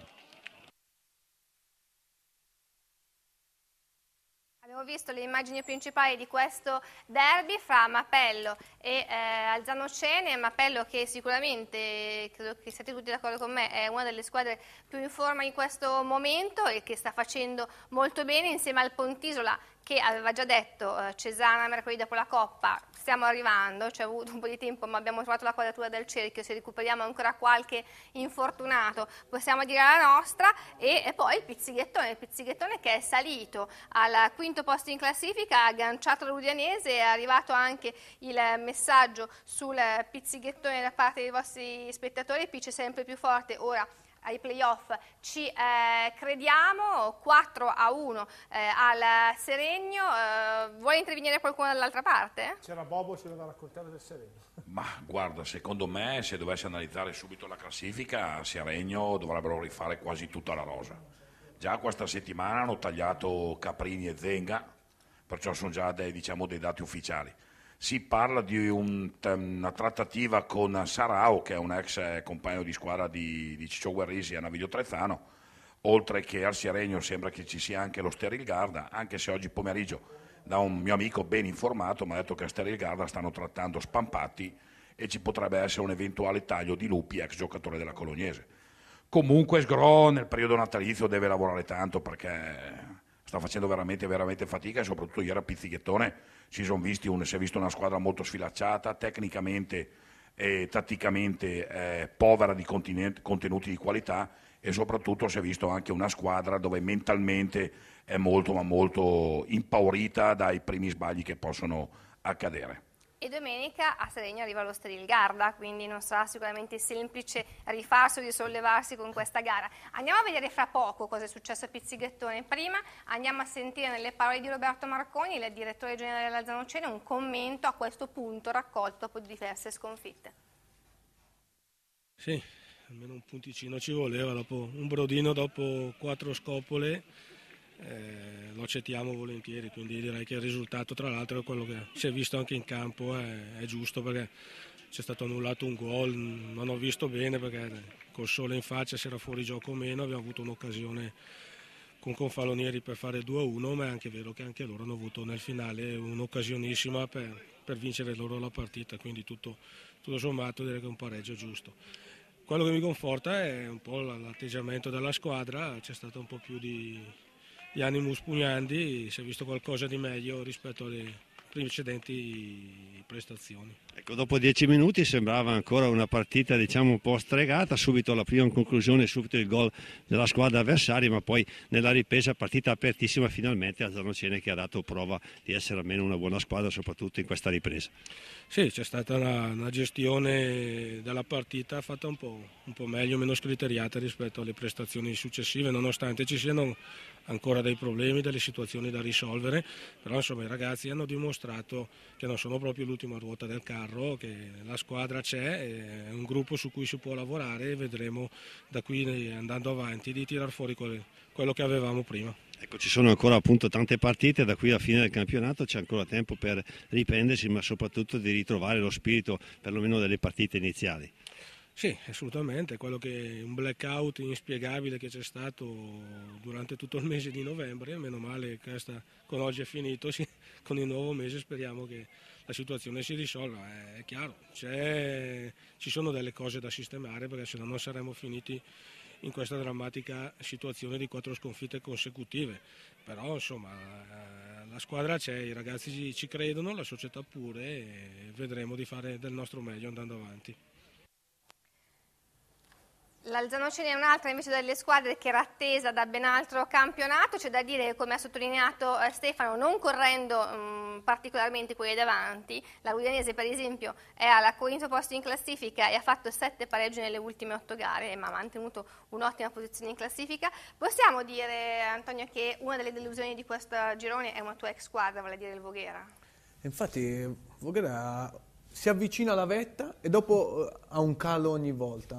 A: Abbiamo visto le immagini principali di questo derby fra Mapello e eh, Alzanocene. Mapello, che sicuramente, credo che siate tutti d'accordo con me, è una delle squadre più in forma in questo momento e che sta facendo molto bene, insieme al Pontisola, che aveva già detto eh, Cesana mercoledì dopo la Coppa, stiamo arrivando, ci è avuto un po' di tempo ma abbiamo trovato la quadratura del cerchio, se recuperiamo ancora qualche infortunato possiamo dire la nostra. E, e poi il Pizzighettone, il Pizzighettone che è salito al quinto posto in classifica, ha agganciato l'Udianese, è arrivato anche il messaggio sul Pizzighettone da parte dei vostri spettatori, Pice sempre più forte, ora ai playoff ci eh, crediamo, quattro a uno eh, al Seregno. Eh, vuole intervenire qualcuno dall'altra parte?
E: C'era Bobo, c'era da raccontare del Seregno.
J: Ma guarda, secondo me se dovessi analizzare subito la classifica, a Seregno dovrebbero rifare quasi tutta la rosa. Già questa settimana hanno tagliato Caprini e Zenga, perciò sono già dei, diciamo, dei dati ufficiali. Si parla di un, una trattativa con Sarao, che è un ex compagno di squadra di, di Ciccio Guerrisi a Naviglio Trezzano, oltre che al Seregno sembra che ci sia anche lo Steril Garda, anche se oggi pomeriggio da un mio amico ben informato mi ha detto che a Steril Garda stanno trattando Spampatti e ci potrebbe essere un eventuale taglio di Lupi, ex giocatore della Colognese. Comunque Sgro nel periodo natalizio deve lavorare tanto perché sta facendo veramente, veramente fatica, e soprattutto ieri a Pizzighettone si, sono visti un, si è visto una squadra molto sfilacciata, tecnicamente e tatticamente eh, povera di contenuti di qualità, e soprattutto si è visto anche una squadra dove mentalmente è molto ma molto impaurita dai primi sbagli che possono accadere.
A: E domenica a Seregno arriva lo Steril Garda, quindi non sarà sicuramente semplice rifarsi o risollevarsi con questa gara. Andiamo a vedere fra poco cosa è successo a Pizzighettone. Prima andiamo a sentire nelle parole di Roberto Marconi, il direttore generale dell'Alzanocene, un commento a questo punto raccolto dopo diverse sconfitte.
K: Sì, almeno un punticino ci voleva, dopo un brodino dopo quattro scopole. Eh, lo accettiamo volentieri, quindi direi che il risultato, tra l'altro, è quello che si è visto anche in campo, è, è giusto, perché c'è stato annullato un gol, non ho visto bene perché col sole in faccia, se era fuori gioco o meno, abbiamo avuto un'occasione con Confalonieri per fare due a uno, ma è anche vero che anche loro hanno avuto nel finale un'occasionissima per, per vincere loro la partita, quindi tutto, tutto sommato direi che è un pareggio giusto. Quello che mi conforta è un po' l'atteggiamento della squadra, c'è stato un po' più di di animus pugnandi, si è visto qualcosa di meglio rispetto alle precedenti prestazioni.
I: Ecco, dopo dieci minuti sembrava ancora una partita, diciamo, un po' stregata, subito la prima conclusione, subito il gol della squadra avversaria, ma poi nella ripresa partita apertissima finalmente Alzanocene, che ha dato prova di essere almeno una buona squadra, soprattutto in questa ripresa.
K: Sì, c'è stata una, una gestione della partita fatta un po', un po' meglio, meno scriteriata rispetto alle prestazioni successive, nonostante ci siano ancora dei problemi, delle situazioni da risolvere, però insomma i ragazzi hanno dimostrato che non sono proprio l'ultima ruota del carro, che la squadra c'è, è un gruppo su cui si può lavorare e vedremo da qui andando avanti di tirar fuori quello che avevamo prima.
I: Ecco, ci sono ancora appunto tante partite, da qui alla fine del campionato c'è ancora tempo per riprendersi, ma soprattutto di ritrovare lo spirito perlomeno delle partite iniziali.
K: Sì, assolutamente, quello che un blackout inspiegabile che c'è stato durante tutto il mese di novembre, meno male che sta, con oggi è finito, sì, con il nuovo mese speriamo che la situazione si risolva. È chiaro, c'è, ci sono delle cose da sistemare, perché se no non saremmo finiti in questa drammatica situazione di quattro sconfitte consecutive, però insomma la squadra c'è, i ragazzi ci credono, la società pure, e vedremo di fare del nostro meglio andando avanti.
A: L'Alzanocene è un'altra invece delle squadre che era attesa da ben altro campionato. C'è da dire, come ha sottolineato eh, Stefano, non correndo mh, particolarmente quelli davanti. La Rudianese per esempio è al quinto posto in classifica e ha fatto sette pareggi nelle ultime otto gare, ma ha mantenuto un'ottima posizione in classifica. Possiamo dire, Antonio, che una delle delusioni di questo girone è una tua ex squadra, vale a dire il Voghera?
F: Infatti Voghera si avvicina alla vetta e dopo ha un calo ogni volta.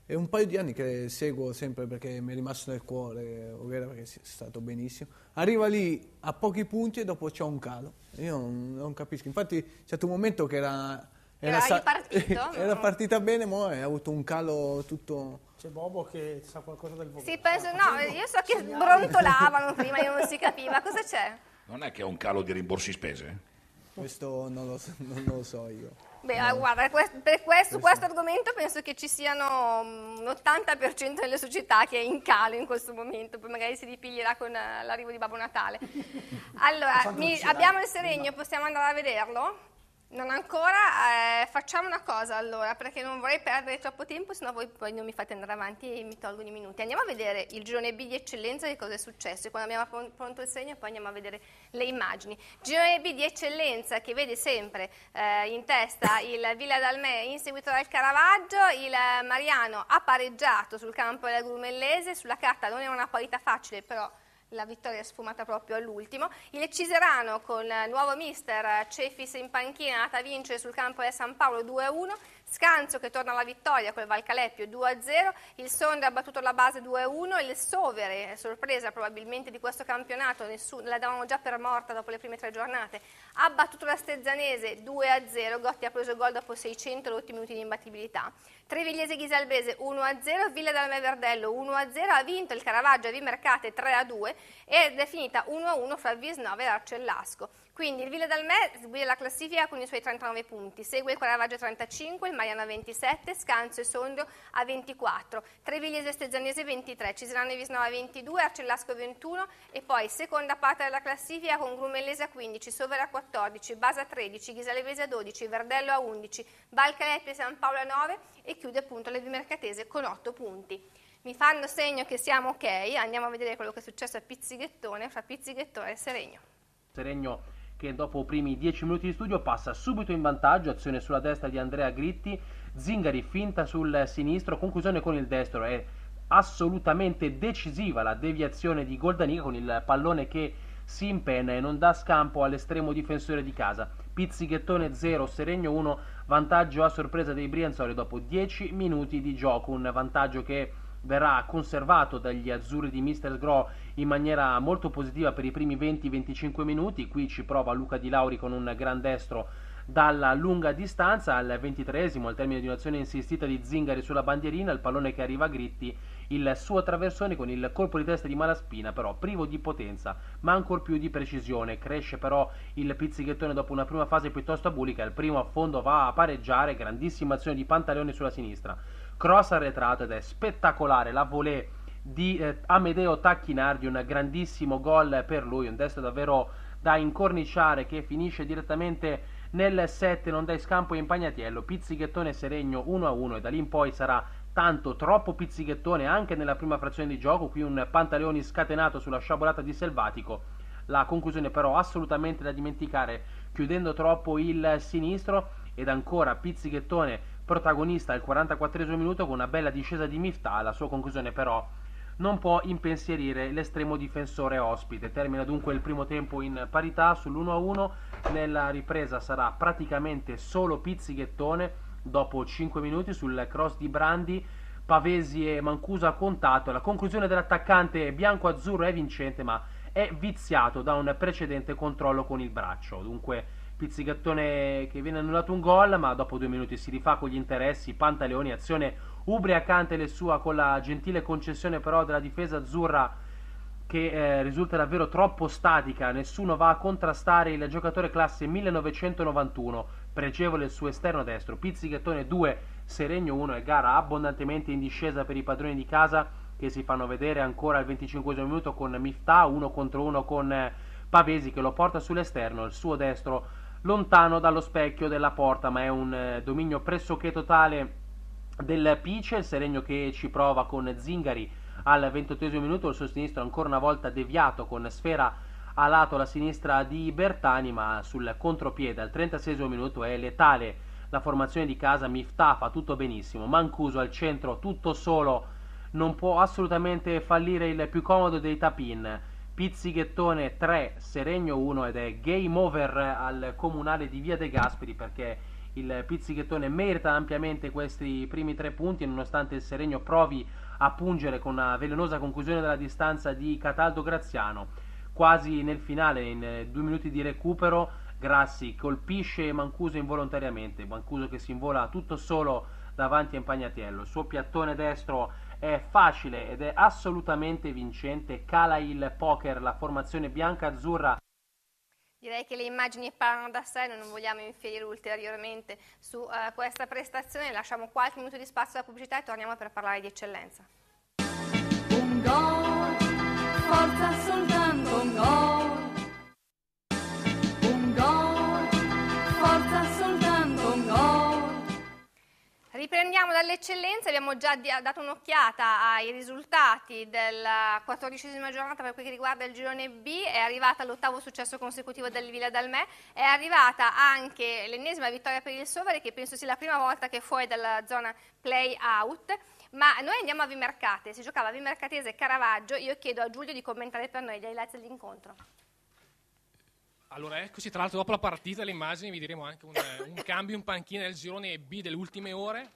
F: è un paio di anni che seguo sempre perché mi è rimasto nel cuore Oghera, perché è stato benissimo. Arriva lì a pochi punti e dopo c'è un calo. Io non, non capisco. Infatti c'è stato un momento che era...
A: Era
F: sa-
A: ripartito?
F: era partita bene, ma ha avuto un calo tutto...
E: C'è Bobo che sa qualcosa del vocale.
A: Sì, penso, no, io so che brontolavano prima, io non si capiva. Cosa c'è?
J: Non è che è un calo di rimborsi spese?
F: Questo non lo so, non lo so io.
A: Beh, ah, guarda, que- per questo, questo argomento penso che ci siano mm, un ottanta per cento delle società che è in calo in questo momento, poi magari si ripiglierà con eh, l'arrivo di Babbo Natale. Allora, mi- abbiamo il Seregno, possiamo andare a vederlo? Non ancora, eh, facciamo una cosa allora, perché non vorrei perdere troppo tempo, sennò voi poi non mi fate andare avanti e mi tolgono i minuti. Andiamo a vedere il girone B di eccellenza, che cosa è successo, e quando abbiamo pron- pronto il segno poi andiamo a vedere le immagini. Girone B di eccellenza che vede sempre eh, in testa il Villa d'Almè inseguito dal Caravaggio, il Mariano ha pareggiato sul campo della Grumellese, sulla carta non è una parità facile, però la vittoria è sfumata proprio all'ultimo. Il Ciserano con il nuovo mister Cefis in panchina è andata a vincere sul campo del San Paolo due a uno. Scanzo che torna alla vittoria col Valcaleppio due a zero, il Sondrio ha battuto la base due a uno, il Sovere, sorpresa probabilmente di questo campionato, nessuno, la davamo già per morta dopo le prime tre giornate, ha battuto la Stezzanese due a zero, Gotti ha preso il gol dopo seicento ultimi minuti di imbattibilità. Trevigliese Ghisalbese uno a zero, Villa d'Almè Verdello uno a zero, ha vinto il Caravaggio a Vimercate tre a due ed è finita uno a uno fra il Visnove e l'Arcellasco. Quindi il Villa d'Almè guida la classifica con i suoi trentanove punti, segue il Caravaggio trentacinque, il Mariano a ventisette, Scanzo e Sondrio a ventiquattro, Trevigliese e Stezzanese ventitré, Ciserano e Visnova a ventidue, Arcellasco ventuno e poi seconda parte della classifica con Grumellese a quindici, Sovera a quattordici, Basa a tredici, Ghisalevese a dodici, Verdello a undici, Valcaleppio e San Paolo a nove e chiude appunto le Vimercatese con otto punti. Mi fanno segno che siamo ok, andiamo a vedere quello che è successo a Pizzighettone, fra Pizzighettone e Seregno.
L: Seregno che dopo i primi dieci minuti di studio passa subito in vantaggio, azione sulla destra di Andrea Gritti, Zingari finta sul sinistro, conclusione con il destro, è assolutamente decisiva la deviazione di Goldanica con il pallone che si impenna e non dà scampo all'estremo difensore di casa. Pizzighettone zero, Seregno uno, vantaggio a sorpresa dei Brianzoli dopo dieci minuti di gioco, un vantaggio che verrà conservato dagli azzurri di mister Sgro in maniera molto positiva per i primi venti venticinque minuti. Qui ci prova Luca Di Lauri con un gran destro dalla lunga distanza. Al ventitreesimo, al termine di un'azione insistita di Zingari sulla bandierina, il pallone che arriva a Gritti, il suo traversone con il colpo di testa di Malaspina, però privo di potenza ma ancor più di precisione. Cresce però il Pizzighettone dopo una prima fase piuttosto abulica, il primo affondo va a pareggiare, grandissima azione di Pantaleoni sulla sinistra, cross arretrato ed è spettacolare la volée di eh, Amedeo Tacchinardi, un grandissimo gol per lui, un destro davvero da incorniciare che finisce direttamente nel sette, non dai scampo e Impagnatiello. Pizzighettone Seregno uno a uno e da lì in poi sarà tanto troppo Pizzighettone anche nella prima frazione di gioco, qui un Pantaleoni scatenato sulla sciabolata di Selvatico, la conclusione però assolutamente da dimenticare chiudendo troppo il sinistro, ed ancora Pizzighettone protagonista al quarantaquattresimo minuto con una bella discesa di Miftah, la sua conclusione però non può impensierire l'estremo difensore ospite. Termina dunque il primo tempo in parità sull'uno a uno, nella ripresa sarà praticamente solo Pizzighettone dopo cinque minuti sul cross di Brandi, Pavesi e Mancuso a contatto, la conclusione dell'attaccante bianco-azzurro è vincente ma è viziato da un precedente controllo con il braccio. Dunque Pizzighettone che viene annullato un gol, ma dopo due minuti si rifà con gli interessi. Pantaleoni, azione ubriacante le sua con la gentile concessione però della difesa azzurra che eh, risulta davvero troppo statica, nessuno va a contrastare il giocatore classe millenovecentonovantuno, pregevole il suo esterno destro. Pizzighettone due, Seregno uno e gara abbondantemente in discesa per i padroni di casa che si fanno vedere ancora al venticinquesimo minuto con Miftah, uno contro uno con eh, Pavesi che lo porta sull'esterno, il suo destro lontano dallo specchio della porta, ma è un eh, dominio pressoché totale del Pice. Il Seregno che ci prova con Zingari al ventottesimo minuto, il suo sinistro ancora una volta deviato con sfera a lato alla sinistra di Bertani, ma sul contropiede al trentaseiesimo minuto è letale la formazione di casa. Miftah fa tutto benissimo, Mancuso al centro tutto solo, non può assolutamente fallire il più comodo dei tap-in. Pizzighettone tre, Seregno uno ed è game over al comunale di Via De Gasperi, perché il pizzichettone merita ampiamente questi primi tre punti, nonostante il Seregno provi a pungere con una velenosa conclusione della distanza di Cataldo Graziano. Quasi nel finale, in due minuti di recupero, Grassi colpisce Mancuso involontariamente, Mancuso che si invola tutto solo davanti a Impagnatiello. Il suo piattone destro è facile ed è assolutamente vincente, cala il poker, la formazione bianca-azzurra.
A: Direi che le immagini parlano da sé, non vogliamo infierire ulteriormente su uh, questa prestazione, lasciamo qualche minuto di spazio alla pubblicità e torniamo per parlare di eccellenza.
G: Un gol, forza soltanto un gol. Un gol, forza soltanto un gol.
A: Riprendiamo dall'eccellenza, abbiamo già dato un'occhiata ai risultati della quattordicesima giornata per quel che riguarda il girone B, è arrivata all'ottavo successo consecutivo del Villa Dalmè, è arrivata anche l'ennesima vittoria per il Sovere, che penso sia la prima volta che è fuori dalla zona play-out, ma noi andiamo a Vimercate, si giocava a Vimercatese Caravaggio, io chiedo a Giulio di commentare per noi gli highlights dell'incontro.
D: Allora, eccoci, tra l'altro dopo la partita, le immagini, vi diremo anche un, un cambio in panchina nel girone B delle ultime ore.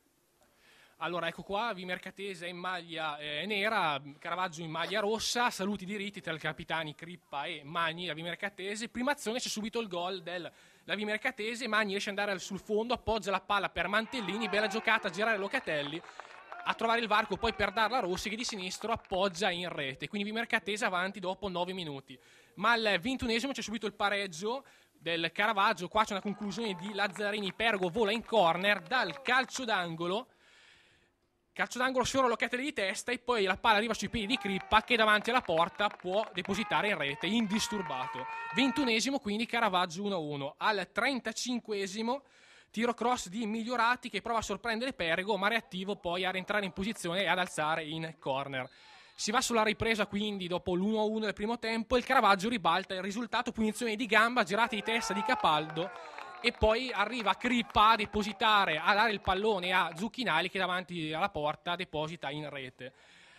D: Allora, ecco qua, Vimercatese in maglia eh, nera, Caravaggio in maglia rossa, saluti diritti tra i capitani Crippa e Magni, la Vimercatese. Prima azione c'è subito il gol della Vimercatese, Magni riesce ad andare sul fondo, appoggia la palla per Mantellini, bella giocata a girare Locatelli, a trovare il varco poi per darla a Rossi che di sinistro appoggia in rete, quindi Vimercatese avanti dopo nove minuti. Ma al ventunesimo c'è subito il pareggio del Caravaggio, qua c'è una conclusione di Lazzarini, Pergo vola in corner dal calcio d'angolo, calcio d'angolo solo Locatelli di testa e poi la palla arriva sui piedi di Crippa che davanti alla porta può depositare in rete indisturbato. ventunesimo quindi Caravaggio uno a uno. Al trentacinquesimo tiro cross di Migliorati che prova a sorprendere Pergo ma reattivo poi a rientrare in posizione e ad alzare in corner. Si va sulla ripresa quindi dopo l'uno a uno del primo tempo, il Caravaggio ribalta il risultato, punizione di gamba, girate di testa di Capaldo e poi arriva Crippa a depositare, a dare il pallone a Zucchinali che davanti alla porta deposita in rete.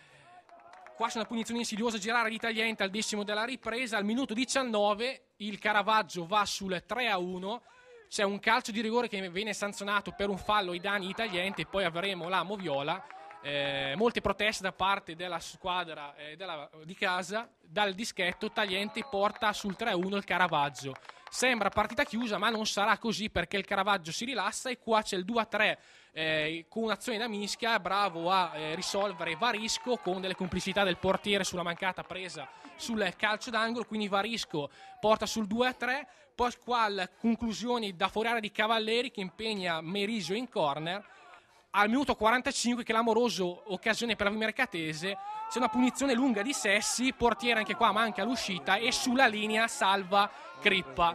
D: Qua c'è una punizione insidiosa, girare di Tagliente al decimo della ripresa, al minuto diciannove il Caravaggio va sul tre a uno, c'è un calcio di rigore che viene sanzionato per un fallo ai danni di Tagliente e poi avremo la moviola. Eh, molte proteste da parte della squadra eh, della, di casa. Dal dischetto Tagliente porta sul tre a uno il Caravaggio. Sembra partita chiusa ma non sarà così perché il Caravaggio si rilassa e qua c'è il due a tre eh, con un'azione da mischia, bravo a eh, risolvere Varisco con delle complicità del portiere sulla mancata presa sul calcio d'angolo, quindi Varisco porta sul due a tre. Poi qua le conclusioni da fuori area di Cavalleri che impegna Merisio in corner. Al minuto quarantacinque, clamoroso occasione per la Vimercatese, c'è una punizione lunga di Sessi, portiere anche qua manca l'uscita e sulla linea salva Crippa.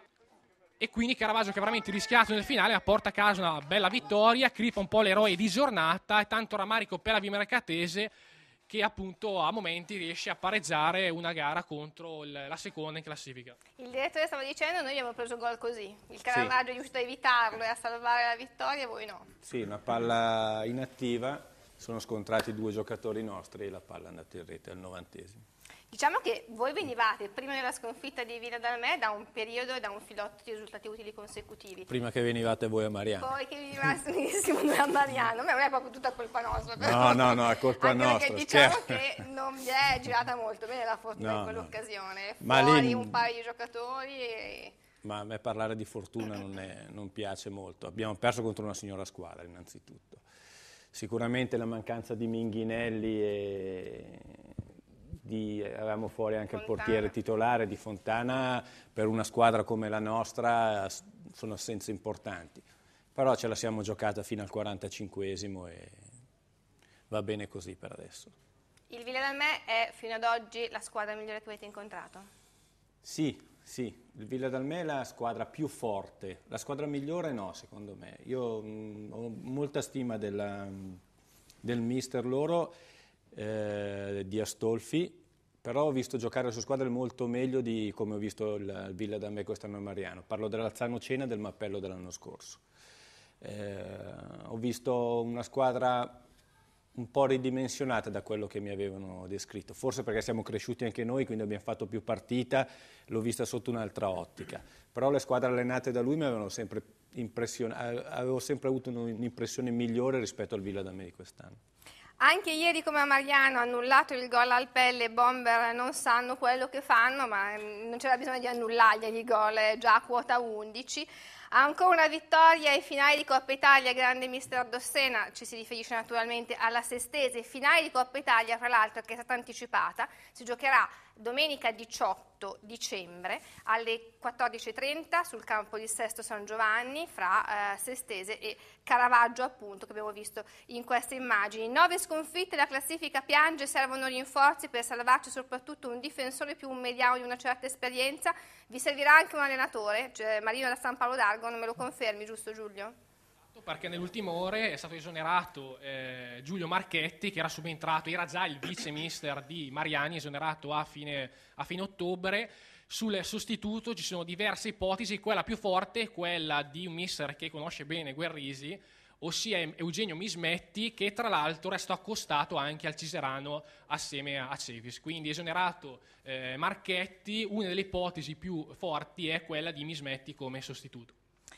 D: E quindi Caravaggio che ha veramente rischiato nel finale ma porta a casa una bella vittoria, Crippa un po' l'eroe di giornata e tanto rammarico per la Vimercatese che appunto a momenti riesce a pareggiare una gara contro il, la seconda in classifica.
A: Il direttore stava dicendo noi abbiamo preso gol così, il Caravaggio sì. È riuscito a evitarlo e a salvare la vittoria e voi no.
B: Sì, una palla inattiva, sono scontrati due giocatori nostri e la palla è andata in rete al novantesimo.
A: Diciamo che voi venivate prima della sconfitta di Villa Dalmè da un periodo e da un filotto di risultati utili consecutivi.
B: Prima che venivate voi a Mariano.
A: Poi che venivate benissimo noi a Mariano, ma non è proprio tutta colpa nostra.
B: No,
A: Però.
B: no, no, è colpa
A: Anche
B: nostra.
A: Perché diciamo
B: scherzo.
A: che non vi è girata molto bene la fortuna
B: no,
A: in quell'occasione.
B: No.
A: Fuori
B: lì...
A: un paio di giocatori e...
B: Ma a me parlare di fortuna non, è, non piace molto. Abbiamo perso contro una signora squadra innanzitutto. Sicuramente la mancanza di Minghinelli e... Di, avevamo fuori anche Fontana. Il portiere titolare di Fontana, per una squadra come la nostra sono assenze importanti, però ce la siamo giocata fino al quarantacinquesimo e va bene così per adesso.
A: Il Villa Dalmè è fino ad oggi la squadra migliore che avete incontrato?
B: Sì, sì, il Villa Dalmè è la squadra più forte, la squadra migliore no secondo me, io mh, ho molta stima della, del mister loro, Eh, di Astolfi, però ho visto giocare le sue squadre molto meglio di come ho visto il, il Villa Dalmè quest'anno a Mariano. Parlo dell'Alzano Cena e del Mappello dell'anno scorso. Eh, ho visto una squadra un po' ridimensionata da quello che mi avevano descritto, forse perché siamo cresciuti anche noi, quindi abbiamo fatto più partita, l'ho vista sotto un'altra ottica, però le squadre allenate da lui mi avevano sempre impressione, avevo sempre avuto un'impressione migliore rispetto al Villa D'Ame di quest'anno.
A: Anche ieri come a Mariano ha annullato il gol al Pelle, Bomber non sanno quello che fanno, ma non c'era bisogno di annullargli il gol, è già a quota undici. Ancora una vittoria ai finali di Coppa Italia, grande mister Dossena, ci si riferisce naturalmente alla Sestese, finale di Coppa Italia tra l'altro che è stata anticipata, si giocherà domenica diciotto dicembre alle quattordici e trenta sul campo di Sesto San Giovanni fra eh, Sestese e Caravaggio appunto che abbiamo visto in queste immagini. Nove sconfitte, la classifica piange, servono rinforzi per salvarci soprattutto un difensore più un mediano di una certa esperienza. Vi servirà anche un allenatore, cioè Marino da San Paolo d'Argo, non me lo confermi, giusto Giulio?
D: Perché nelle ultime ore è stato esonerato eh, Giulio Marchetti, che era subentrato, era già il vice mister di Mariani, esonerato a fine, a fine ottobre. Sul sostituto ci sono diverse ipotesi, quella più forte è quella di un mister che conosce bene Guerrisi, ossia Eugenio Mismetti, che tra l'altro restò accostato anche al Ciserano assieme a Cevis. Quindi esonerato eh, Marchetti, una delle ipotesi più forti è quella di Mismetti come sostituto.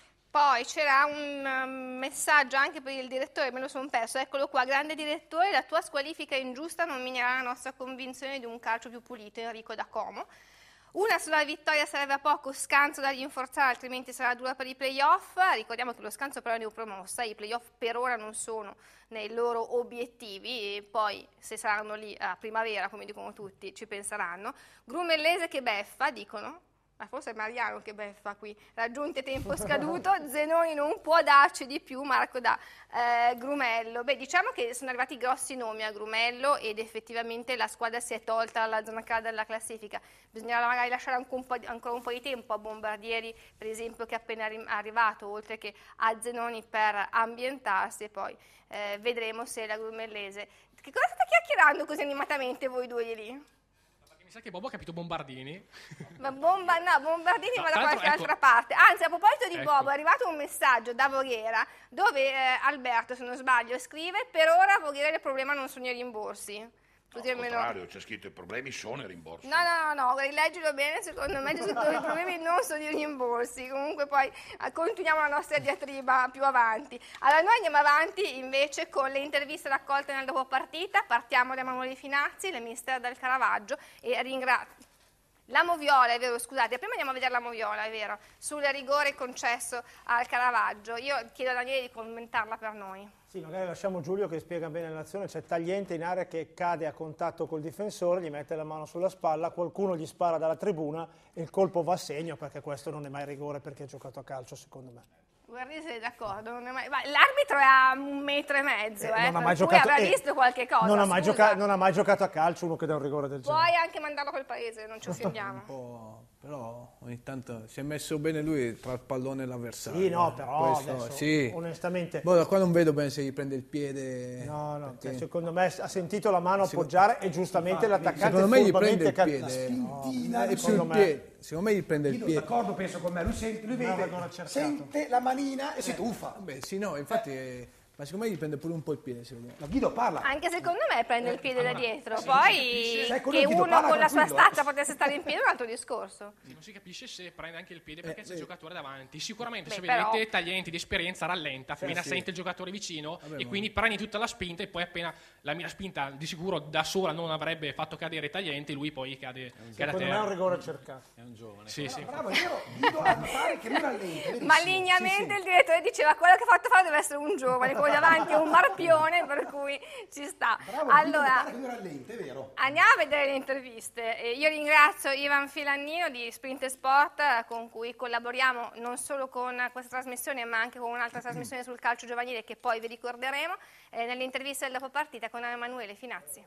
A: Poi c'era un messaggio anche per il direttore, me lo sono perso, eccolo qua, grande direttore, la tua squalifica ingiusta non minerà la nostra convinzione di un calcio più pulito, Enrico da Como. Una sola vittoria serve a poco, scanso da rinforzare, altrimenti sarà dura per i playoff. Ricordiamo che lo scanso però è neopromossa, i playoff per ora non sono nei loro obiettivi e poi se saranno lì a primavera, come dicono tutti, ci penseranno. Grumellese che beffa, dicono. Ma forse è Mariano che beffa qui, raggiunte tempo scaduto, Zenoni non può darci di più, Marco da eh, Grumello. Beh, diciamo che sono arrivati grossi nomi a Grumello ed effettivamente la squadra si è tolta dalla zona calda della classifica. Bisognerà magari lasciare anche un po' di, ancora un po' di tempo a Bombardieri, per esempio, che è appena arrivato, oltre che a Zenoni per ambientarsi e poi eh, vedremo se la Grumellese... Che cosa state chiacchierando così animatamente voi due di lì?
D: Mi sa che Bobo ha capito Bombardini.
A: Ma bomba, no, Bombardini
D: no,
A: va da qualche
D: ecco,
A: altra parte. Anzi, a proposito di
D: ecco.
A: Bobo, è arrivato un messaggio da Voghera dove eh, Alberto, se non sbaglio, scrive: per ora a Voghera il problema non sono i rimborsi.
J: No, al contrario, c'è scritto i problemi sono i rimborsi.
A: No, no, no, no, rileggilo bene, secondo me c'è scritto i problemi non sono i rimborsi. Comunque poi eh, continuiamo la nostra diatriba più avanti. Allora noi andiamo avanti invece con le interviste raccolte nel dopo partita. Partiamo da Emanuele Finazzi, il mister del Caravaggio, e ringrazio. La Moviola, è vero, scusate, prima andiamo a vedere la Moviola, è vero, sul rigore concesso al Caravaggio. Io chiedo a Daniele di commentarla per noi.
E: Sì, magari lasciamo Giulio che spiega bene l'azione. C'è Tagliente in area che cade a contatto col difensore, gli mette la mano sulla spalla, qualcuno gli spara dalla tribuna e il colpo va a segno, perché questo non è mai rigore perché ha giocato a calcio, secondo me.
A: Guardi se è d'accordo, non è mai... l'arbitro è a un metro e mezzo, eh,
E: eh, non ha mai
A: per
E: giocato,
A: cui avrà
E: eh,
A: visto qualche cosa.
E: Non ha, mai
A: scusa.
E: gioca- non ha mai giocato a calcio uno che dà un rigore del genere.
A: Puoi anche mandarlo col paese, non ci offendiamo.
F: Un po', però ogni tanto si è messo bene lui tra il pallone e l'avversario.
E: Sì, no, però
F: Questo,
E: adesso,
F: sì.
E: onestamente...
F: Boh, da qua non vedo bene se gli prende il piede.
E: No, no,
F: perché...
E: cioè, secondo me ha sentito la mano appoggiare e giustamente l'attaccante
F: secondo me gli prende il
E: ca-
F: piede.
E: No,
C: Spintina,
F: è più
C: secondo
F: il
C: me.
F: piede. Secondo me gli prende il
C: Io
F: piede.
C: d'accordo, penso con me, lui, sente, lui
E: No,
C: vede,
E: non ha cercato.
C: sente la manina e si tuffa.
F: Beh, sì, no, infatti, eh, ma secondo me gli prende pure un po' il piede. Secondo me.
C: Ma Guido parla.
A: Anche secondo me prende il piede da dietro,
D: sì,
A: poi
C: Se con
A: che
C: lui Guido
A: uno
C: parla
A: con la sua
C: tranquillo.
A: stazza potesse stare in piede è un altro discorso.
D: Non si capisce se prende anche il piede perché
F: Eh,
D: c'è il
F: eh.
D: giocatore davanti. Sicuramente
A: Beh,
D: se
A: però-
D: vedete Taglienti di esperienza rallenta, appena
F: sì.
D: sente il giocatore vicino
F: Vabbè,
D: e
F: ma-
D: quindi prendi tutta la spinta e poi appena la mia spinta di sicuro da sola non avrebbe fatto cadere Taglienti, lui poi cade, cade a
E: Secondo me è un
D: terra.
E: rigore cercato.
B: È un giovane.
D: Sì, sì.
C: Bravo, è vero, Guido ha notare che lui rallenta. verissimo.
A: Malignamente
C: Sì,
A: il direttore diceva quello che ha fatto fare deve essere un giovane, quello davanti è un marpione, per cui ci sta.
C: sì. Bravo,
A: Allora,
C: Guido, che lui rallenta, è vero.
A: andiamo a vedere le interviste. Eh, Io ringrazio Ivan Filannino di Sprint Sport eh, con cui collaboriamo non solo con questa trasmissione ma anche con un'altra trasmissione sul calcio giovanile che poi vi ricorderemo eh, nell'intervista del dopo partita con Emanuele Finazzi.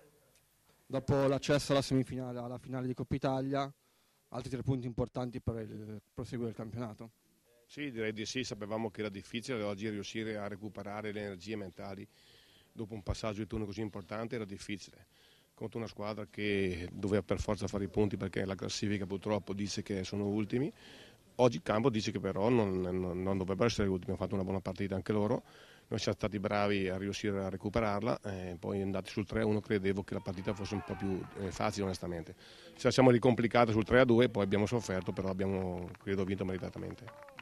M: Dopo l'accesso alla semifinale, alla finale di Coppa Italia, altri tre punti importanti per il proseguo del campionato.
K: Sì, direi di sì, sapevamo che era difficile oggi riuscire a recuperare le energie mentali dopo un passaggio di turno così importante, era difficile. Contro una squadra che doveva per forza fare i punti perché la classifica purtroppo dice che sono ultimi. Oggi il campo dice che però non, non, non dovrebbero essere ultimi, hanno fatto una buona partita anche loro. Noi siamo stati bravi a riuscire a recuperarla, eh, poi andati sul tre a uno credevo che la partita fosse un po' più eh, facile onestamente. Ce la siamo ricomplicata sul tre a due, poi abbiamo sofferto, però abbiamo credo vinto meritatamente.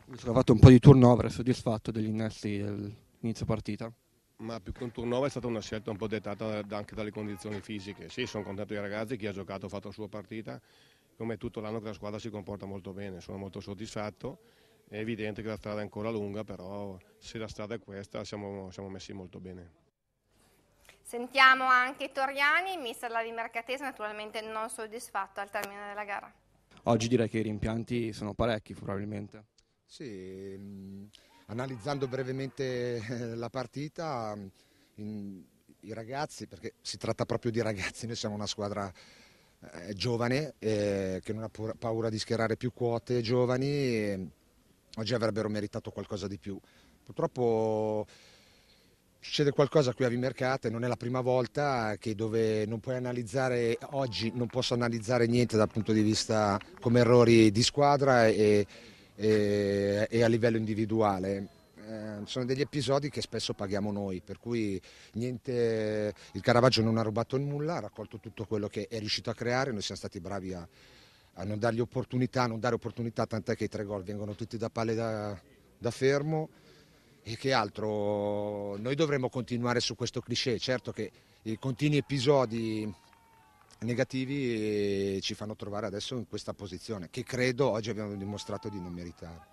M: Visto che ha fatto un po' di turnover, è soddisfatto degli innesti dell'inizio partita?
N: Ma più che un turnover è stata una scelta un po' dettata anche dalle condizioni fisiche. Sì, sono contento dei ragazzi, chi ha giocato ha fatto la sua partita, come tutto l'anno che la squadra si comporta molto bene, sono molto soddisfatto. È evidente che la strada è ancora lunga, però se la strada è questa siamo, siamo messi molto bene.
A: Sentiamo anche Toriani, mister Lavi Mercatese, naturalmente non soddisfatto al termine della gara.
M: Oggi direi che i rimpianti sono parecchi probabilmente.
O: Sì, mh, analizzando brevemente la partita, in, i ragazzi, perché si tratta proprio di ragazzi, noi siamo una squadra eh, giovane eh, che non ha paura di schierare più quote giovani, e oggi avrebbero meritato qualcosa di più. Purtroppo succede qualcosa qui a Vimercate, non è la prima volta che dove non puoi analizzare, oggi non posso analizzare niente dal punto di vista come errori di squadra e, e, e a livello individuale. Eh, sono degli episodi che spesso paghiamo noi, per cui niente, il Caravaggio non ha rubato nulla, ha raccolto tutto quello che è riuscito a creare, noi siamo stati bravi a, a non dargli opportunità, a non dare opportunità, tant'è che i tre gol vengono tutti da palle da, da fermo. E che altro, noi dovremmo continuare su questo cliché, certo che i continui episodi negativi ci fanno trovare adesso in questa posizione, che credo oggi abbiamo dimostrato di non meritare.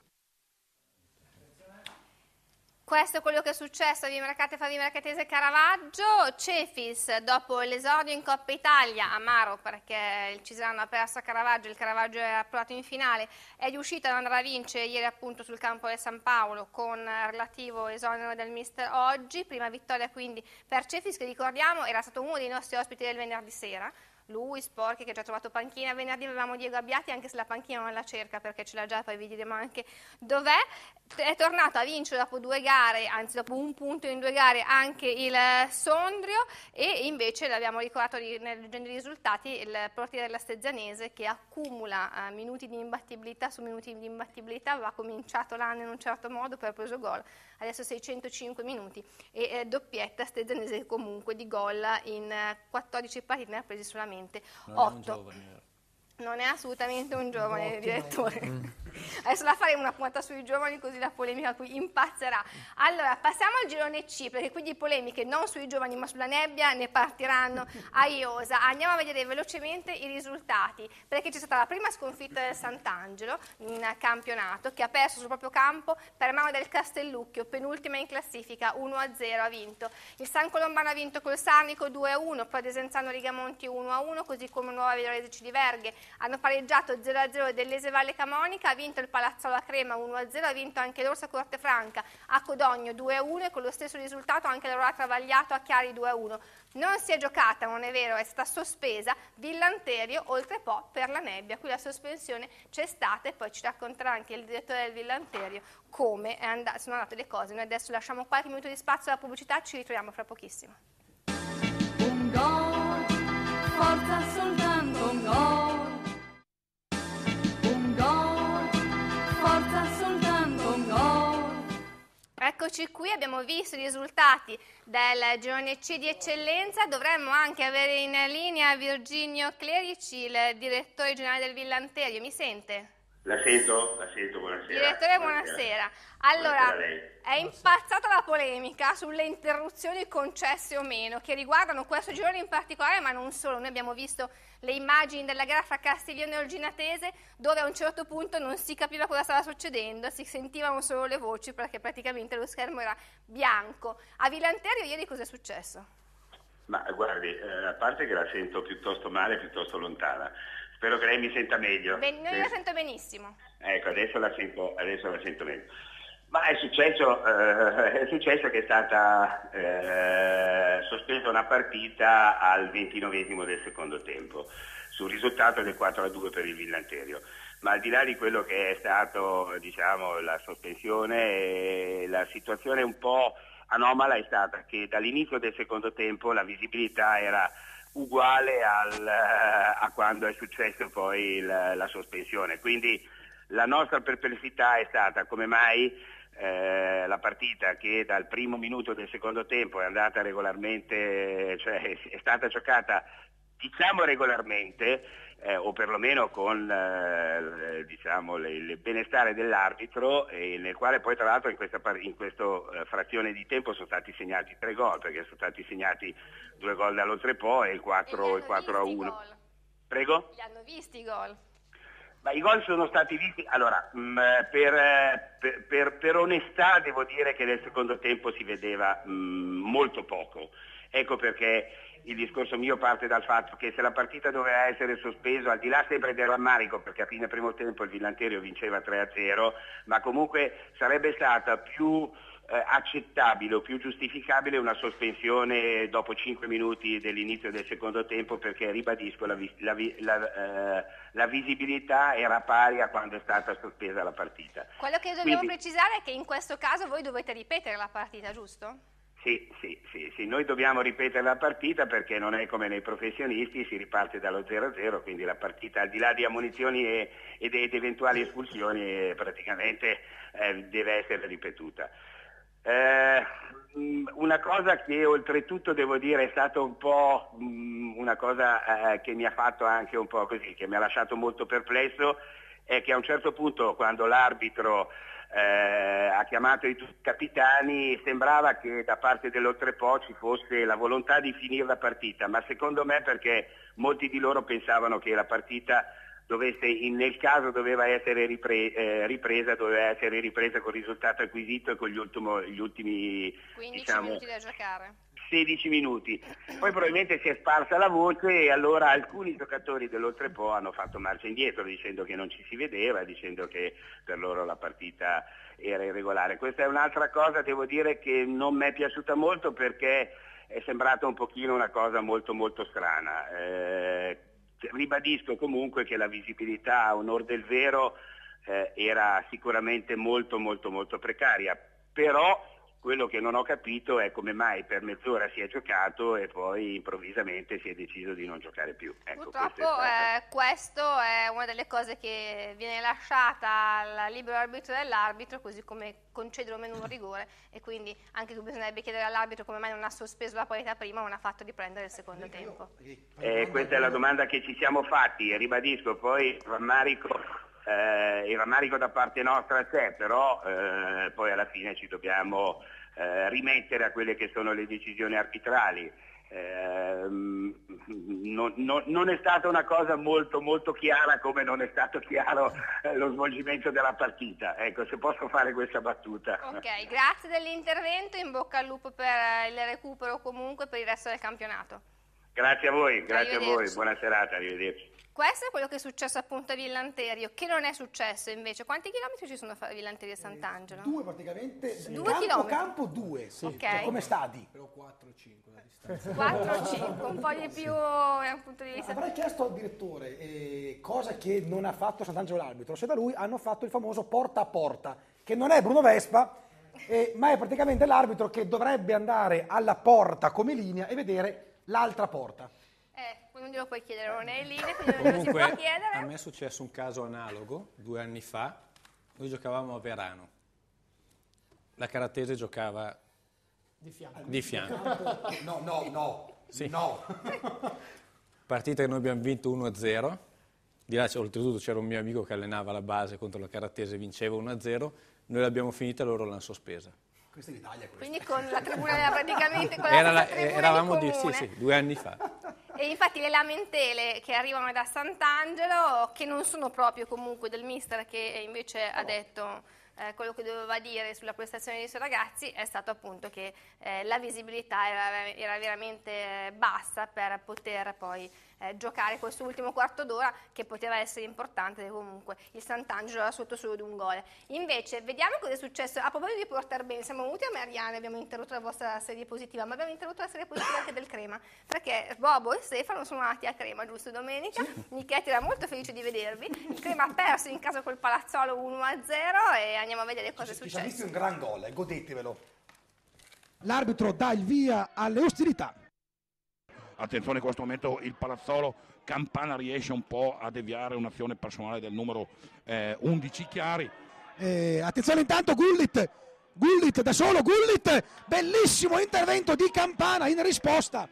A: Questo è quello che è successo a Vimercate fra Vimercatese e Caravaggio. Cefis, dopo l'esordio in Coppa Italia, amaro perché il Ciserano ha perso a Caravaggio, il Caravaggio è approdato in finale, è riuscito ad andare a vincere ieri appunto sul campo del San Paolo con relativo esonero del mister oggi, prima vittoria quindi per Cefis, che ricordiamo era stato uno dei nostri ospiti del venerdì sera. Lui, Sporchi, che ha già trovato panchina, venerdì avevamo Diego Abbiati, anche se la panchina non la cerca perché ce l'ha già, poi vi diremo anche dov'è. È tornato a vincere dopo due gare, anzi dopo un punto in due gare, anche il Sondrio, e invece l'abbiamo ricordato nel genere di risultati il portiere della Stezzanese che accumula uh, minuti di imbattibilità su minuti di imbattibilità, aveva cominciato l'anno in un certo modo, poi ha preso gol, adesso seicentocinque minuti e eh, doppietta Stezzanese comunque di gol in eh, quattordici partite, ne ha presi solamente otto. Non è assolutamente un giovane,
P: Ottimo.
A: direttore.
P: Mm.
A: Adesso la faremo una puntata sui giovani, così la polemica qui impazzerà. Allora, passiamo al girone C, perché qui di polemiche non sui giovani ma sulla nebbia ne partiranno a iosa. Andiamo a vedere velocemente i risultati, perché c'è stata la prima sconfitta del Sant'Angelo in campionato, che ha perso sul proprio campo per mano del Castellucchio, penultima in classifica, uno a zero ha vinto. Il San Colombano ha vinto col Sarnico due a uno, poi Desenzano Rigamonti uno a uno, così come Nuova Villorese Ciliverghe hanno pareggiato zero a zero dell'Ese Valle Camonica, ha vinto il Palazzolo a Crema uno a zero, ha vinto anche l'Orsa Cortefranca a Codogno due a uno e con lo stesso risultato anche l'Aurora Travagliato a Chiari due a uno. Non si è giocata, non è vero, è stata sospesa Villanterio, oltre Po per la nebbia. Qui la sospensione c'è stata e poi ci racconterà anche il direttore del Villanterio come è and- sono andate le cose. Noi adesso lasciamo qualche minuto di spazio alla pubblicità, ci ritroviamo fra pochissimo.
G: Un gol, forza soltanto un gol. Un gol, forza soltanto un gol.
A: Eccoci qui, abbiamo visto i risultati del girone C di eccellenza. Dovremmo anche avere in linea Virginio Clerici, il direttore generale del Villanterio. Mi sente?
Q: La sento, la sento, buonasera.
A: Direttore, buonasera. Allora,
Q: Buonasera a lei.
A: è impazzata la polemica sulle interruzioni concesse o meno, che riguardano questo girone in particolare, ma non solo. Noi abbiamo visto le immagini della gara fra Castiglione e Olginatese, dove a un certo punto non si capiva cosa stava succedendo, si sentivano solo le voci perché praticamente lo schermo era bianco. A Villanterio ieri cosa è successo?
Q: Ma guardi, eh, a parte che la sento piuttosto male, piuttosto lontana, spero che lei mi senta meglio.
A: Ben, noi la sento benissimo.
Q: Ecco, adesso la sento, adesso la sento meglio. Ma è successo, eh, è successo che è stata eh, sospesa una partita al ventinovesimo del secondo tempo, sul risultato del quattro a due per il Villanterio. Ma al di là di quello che è stato, diciamo, la sospensione, la situazione un po' anomala è stata che dall'inizio del secondo tempo la visibilità era uguale al, a quando è successo poi il, la sospensione. Quindi la nostra perplessità è stata come mai eh, la partita, che dal primo minuto del secondo tempo è andata regolarmente, cioè è stata giocata diciamo regolarmente, eh, o perlomeno con eh, diciamo, le- il benestare dell'arbitro, e nel quale poi tra l'altro in questa, par- in questa eh, frazione di tempo sono stati segnati tre gol, perché sono stati segnati due gol dall'Oltrepo e il quattro, il quattro a uno. Prego?
A: Li hanno visti i gol?
Q: Ma i gol sono stati visti, allora, mh, per, eh, per- per- per onestà devo dire che nel secondo tempo si vedeva mh, molto poco. Ecco perché il discorso mio parte dal fatto che se la partita doveva essere sospesa, al di là sempre del rammarico, perché a fine primo tempo il Villanterio vinceva tre a zero, ma comunque sarebbe stata più eh, accettabile o più giustificabile una sospensione dopo cinque minuti dell'inizio del secondo tempo, perché ribadisco la, vis- la vi- la, eh, la visibilità era pari a quando è stata sospesa la partita.
A: Quello che dobbiamo
Q: Quindi-
A: precisare è che in questo caso voi dovete ripetere la partita, giusto?
Q: Sì, sì, sì, sì, noi dobbiamo ripetere la partita perché non è come nei professionisti, si riparte dallo zero a zero, quindi la partita al di là di ammonizioni e, ed, ed eventuali espulsioni eh, praticamente eh, deve essere ripetuta. Eh, mh, una cosa che oltretutto devo dire è stata un po' mh, una cosa eh, che mi ha fatto anche un po' così, che mi ha lasciato molto perplesso, è che a un certo punto quando l'arbitro Eh, ha chiamato i tutti i capitani sembrava che da parte dell'Oltrepo ci fosse la volontà di finire la partita, ma secondo me perché molti di loro pensavano che la partita dovesse, in, nel caso doveva essere ripre, eh, ripresa, doveva essere ripresa con il risultato acquisito e con gli, ultimo, gli ultimi
A: quindici
Q: diciamo,
A: minuti da giocare.
Q: sedici minuti. Poi probabilmente si è sparsa la voce e allora alcuni giocatori dell'Oltrepo hanno fatto marcia indietro dicendo che non ci si vedeva, dicendo che per loro la partita era irregolare. Questa è un'altra cosa, devo dire, che non mi è piaciuta molto perché è sembrata un pochino una cosa molto molto strana. Eh, ribadisco comunque che la visibilità a onor del vero eh, era sicuramente molto molto molto precaria, però quello che non ho capito è come mai per mezz'ora si è giocato e poi improvvisamente si è deciso di non giocare più. Ecco,
A: Purtroppo
Q: questo è stato-
A: eh, questo è una delle cose che viene lasciata al libero arbitrio dell'arbitro, così come concedere o meno un rigore, e quindi anche qui bisognerebbe chiedere all'arbitro come mai non ha sospeso la parità prima e non ha fatto riprendere il secondo tempo.
Q: Eh, questa è la domanda che ci siamo fatti e ribadisco poi il rammarico, eh, il rammarico da parte nostra c'è, però eh, poi alla fine ci dobbiamo eh, rimettere a quelle che sono le decisioni arbitrali. Eh, non, non- non è stata una cosa molto molto chiara, come non è stato chiaro eh, lo svolgimento della partita, ecco, se posso fare questa battuta.
A: Ok, grazie dell'intervento, in bocca al lupo per il recupero comunque per il resto del campionato.
Q: Grazie a voi, grazie a voi,
A: Arrivederci.
Q: buona serata, arrivederci.
A: Questo è quello che è successo appunto a Villanterio, che non è successo invece. Quanti chilometri ci sono fra Villanterio e Sant'Angelo?
C: Due praticamente,
A: Due
C: campo
A: chilometri.
C: campo due,
A: Sì. Ok.
C: cioè come stadi.
F: Però quattro o cinque la distanza.
A: quattro cinque, un po' di più da un punto di vista.
C: Avrei chiesto al direttore eh, cosa che non ha fatto Sant'Angelo l'arbitro, se da lui hanno fatto il famoso porta a porta, che non è Bruno Vespa, eh, ma è praticamente l'arbitro che dovrebbe andare alla porta come linea e vedere l'altra porta.
A: Eh, non glielo puoi chiedere, non è in linea, quindi non glielo si può
B: Comunque,
A: chiedere.
B: a me è successo un caso analogo due anni fa. Noi giocavamo a Verano. La Caratese giocava
E: Di fianco.
B: di fianco.
C: No, no, no,
B: Sì.
C: no.
B: Partita che noi abbiamo vinto uno a zero. Di là, c'è- oltretutto c'era un mio amico che allenava la base contro la Caratese, vinceva uno a zero. Noi l'abbiamo finita e loro l'hanno sospesa.
C: Questa è l'Italia. Questa.
A: Quindi con la tribuna della- praticamente con la
B: Era la-
A: stessa tribuna
B: eravamo
A: di
B: di, sì,
A: comune.
B: sì, due anni fa.
A: E infatti le lamentele che arrivano da Sant'Angelo, che non sono proprio comunque del mister che invece ha detto eh, quello che doveva dire sulla prestazione dei suoi ragazzi, è stato appunto che eh, la visibilità era, era veramente bassa per poter poi eh, giocare questo ultimo quarto d'ora, che poteva essere importante, perché comunque il Sant'Angelo era sotto solo di un gol. Invece vediamo cosa è successo. A proposito di portare bene, siamo venuti a Mariano, abbiamo interrotto la vostra serie positiva, ma abbiamo interrotto la serie positiva anche del Crema, perché Bobo e Stefano sono andati a Crema, giusto domenica? Nichetti era molto felice di vedervi, il Crema ha perso in casa col Palazzolo uno a zero e andiamo a vedere cosa è
C: Ci siamo visti
A: successo.
C: un gran gol, eh, godetevelo.
P: L'arbitro dà il via alle ostilità.
J: Attenzione, in questo momento il Palazzolo, Campana riesce un po' a deviare un'azione personale del numero eh, undici Chiari.
P: Eh, attenzione intanto Gullit, Gullit da solo, Gullit, bellissimo intervento di Campana in risposta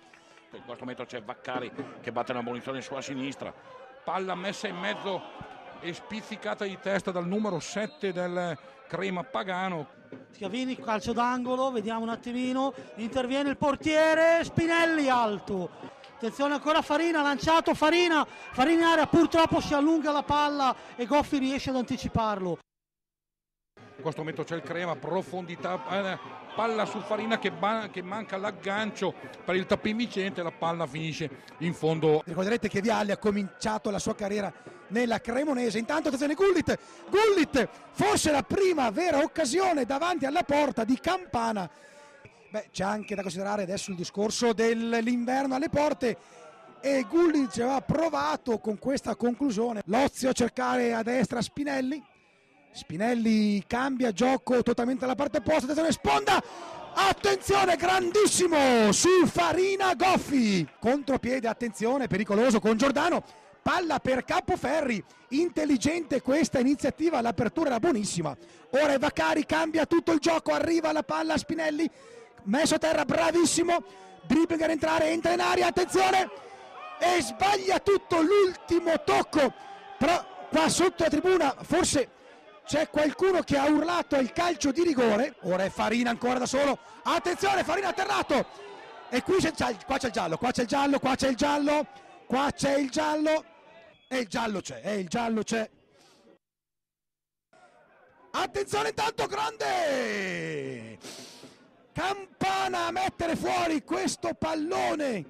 J: In questo momento c'è Vaccari che batte una munizione sulla sinistra.
R: Palla messa in mezzo e spizzicata di testa dal numero sette del Crema Pagano.
S: Schiavini, calcio d'angolo, vediamo un attimino, interviene il portiere, Spinelli alto. Attenzione ancora Farina, lanciato Farina, Farina in area, purtroppo si allunga la palla e Goffi riesce ad anticiparlo.
R: In questo momento c'è il Crema, profondità, eh, palla su Farina che, ba- che manca l'aggancio per il tapping vincente, la palla finisce in fondo.
P: Ricorderete che Vialli ha cominciato la sua carriera nella Cremonese. Intanto attenzione Gullit, Gullit, forse la prima vera occasione davanti alla porta di Campana. Beh, c'è anche da considerare adesso il discorso dell'inverno alle porte e Gullit ci aveva provato con questa conclusione. L'Ozio a cercare a destra Spinelli. Spinelli cambia gioco totalmente alla parte opposta, attenzione Sponda, attenzione grandissimo su Farina Goffi, contropiede, attenzione pericoloso con Giordano, palla per Campoferri, intelligente questa iniziativa, l'apertura era buonissima, ora Vaccari cambia tutto il gioco, arriva la palla a Spinelli, messo a terra, bravissimo, dribbling a entrare, entra in aria, attenzione e sbaglia tutto l'ultimo tocco, però qua sotto la tribuna forse c'è qualcuno che ha urlato il calcio di rigore, ora è Farina ancora da solo, attenzione Farina atterrato e qui c'è, qua c'è il giallo, qua c'è il giallo, qua c'è il giallo, qua c'è il giallo e il giallo c'è, e il giallo c'è. Attenzione intanto grande! Campana a mettere fuori questo pallone,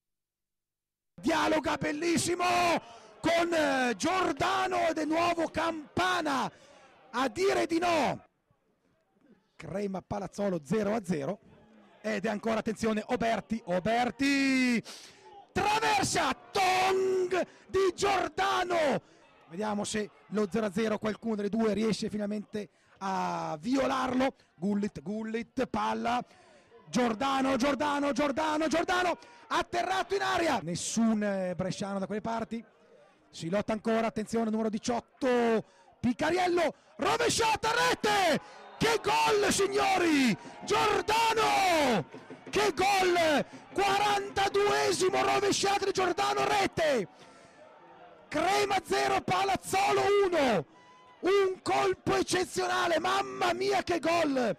P: dialoga bellissimo con Giordano e di nuovo Campana a dire di no. Crema Palazzolo zero a zero ed è ancora attenzione Oberti, Oberti traversa, Tong di Giordano, vediamo se lo zero a zero qualcuno delle due riesce finalmente a violarlo. Gullit, Gullit, palla, Giordano, Giordano, Giordano, Giordano atterrato in aria, nessun bresciano da quelle parti, si lotta ancora, attenzione numero diciotto Picariello, rovesciata rete, che gol signori, Giordano, che gol, quarantaduesimo rovesciata di Giordano, rete, Crema zero Palazzolo uno, un colpo eccezionale, mamma mia che gol.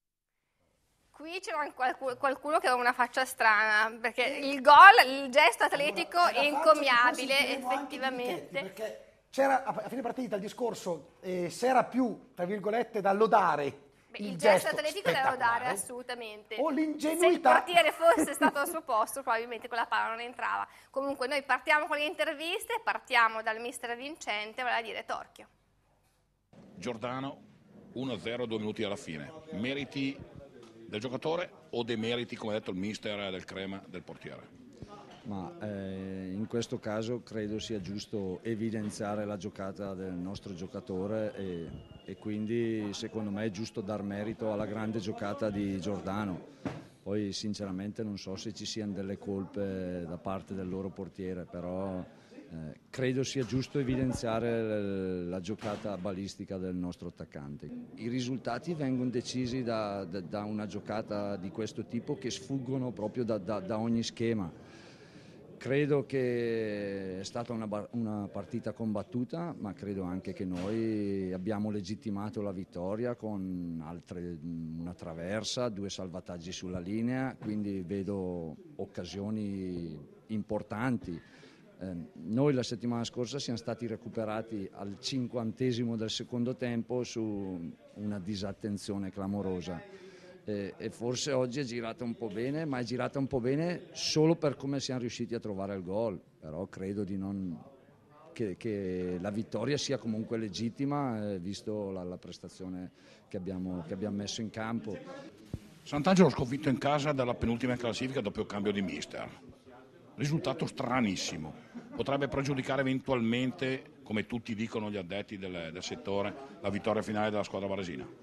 A: Qui c'era qualcuno che aveva una faccia strana, perché il gol, il gesto atletico è encomiabile, effettivamente.
C: Perché c'era a fine partita il discorso, eh, se era più, tra virgolette, da lodare.
A: Beh, il,
C: il
A: gesto
C: gesto
A: atletico da lodare, assolutamente.
C: O l'ingenuità.
A: Se il portiere fosse stato al suo posto, probabilmente quella palla non entrava. Comunque noi partiamo con le interviste, partiamo dal mister vincente, vale a dire Torchio.
J: Giordano, uno a zero, due minuti alla fine. Meriti del giocatore o demeriti, come ha detto il mister, del Crema, del portiere?
T: Ma eh, in questo caso credo sia giusto evidenziare la giocata del nostro giocatore e, e quindi secondo me è giusto dar merito alla grande giocata di Giordano. Poi sinceramente non so se ci siano delle colpe da parte del loro portiere, però eh, credo sia giusto evidenziare la, la giocata balistica del nostro attaccante. I risultati vengono decisi da, da, da una giocata di questo tipo che sfuggono proprio da, da, da ogni schema. Credo che è stata una, una partita combattuta, ma credo anche che noi abbiamo legittimato la vittoria con altre, una traversa, due salvataggi sulla linea, quindi vedo occasioni importanti. Eh, noi la settimana scorsa siamo stati recuperati al cinquantesimo del secondo tempo su una disattenzione clamorosa. E forse oggi è girata un po' bene, ma è girata un po' bene solo per come siamo riusciti a trovare il gol, però credo di non, che, che la vittoria sia comunque legittima, eh, visto la, la prestazione che abbiamo, che abbiamo messo in campo.
J: Sant'Angelo sconfitto in casa dalla penultima classifica dopo il cambio di mister, risultato stranissimo, potrebbe pregiudicare eventualmente, come tutti dicono gli addetti del, del settore, la vittoria finale della squadra varesina.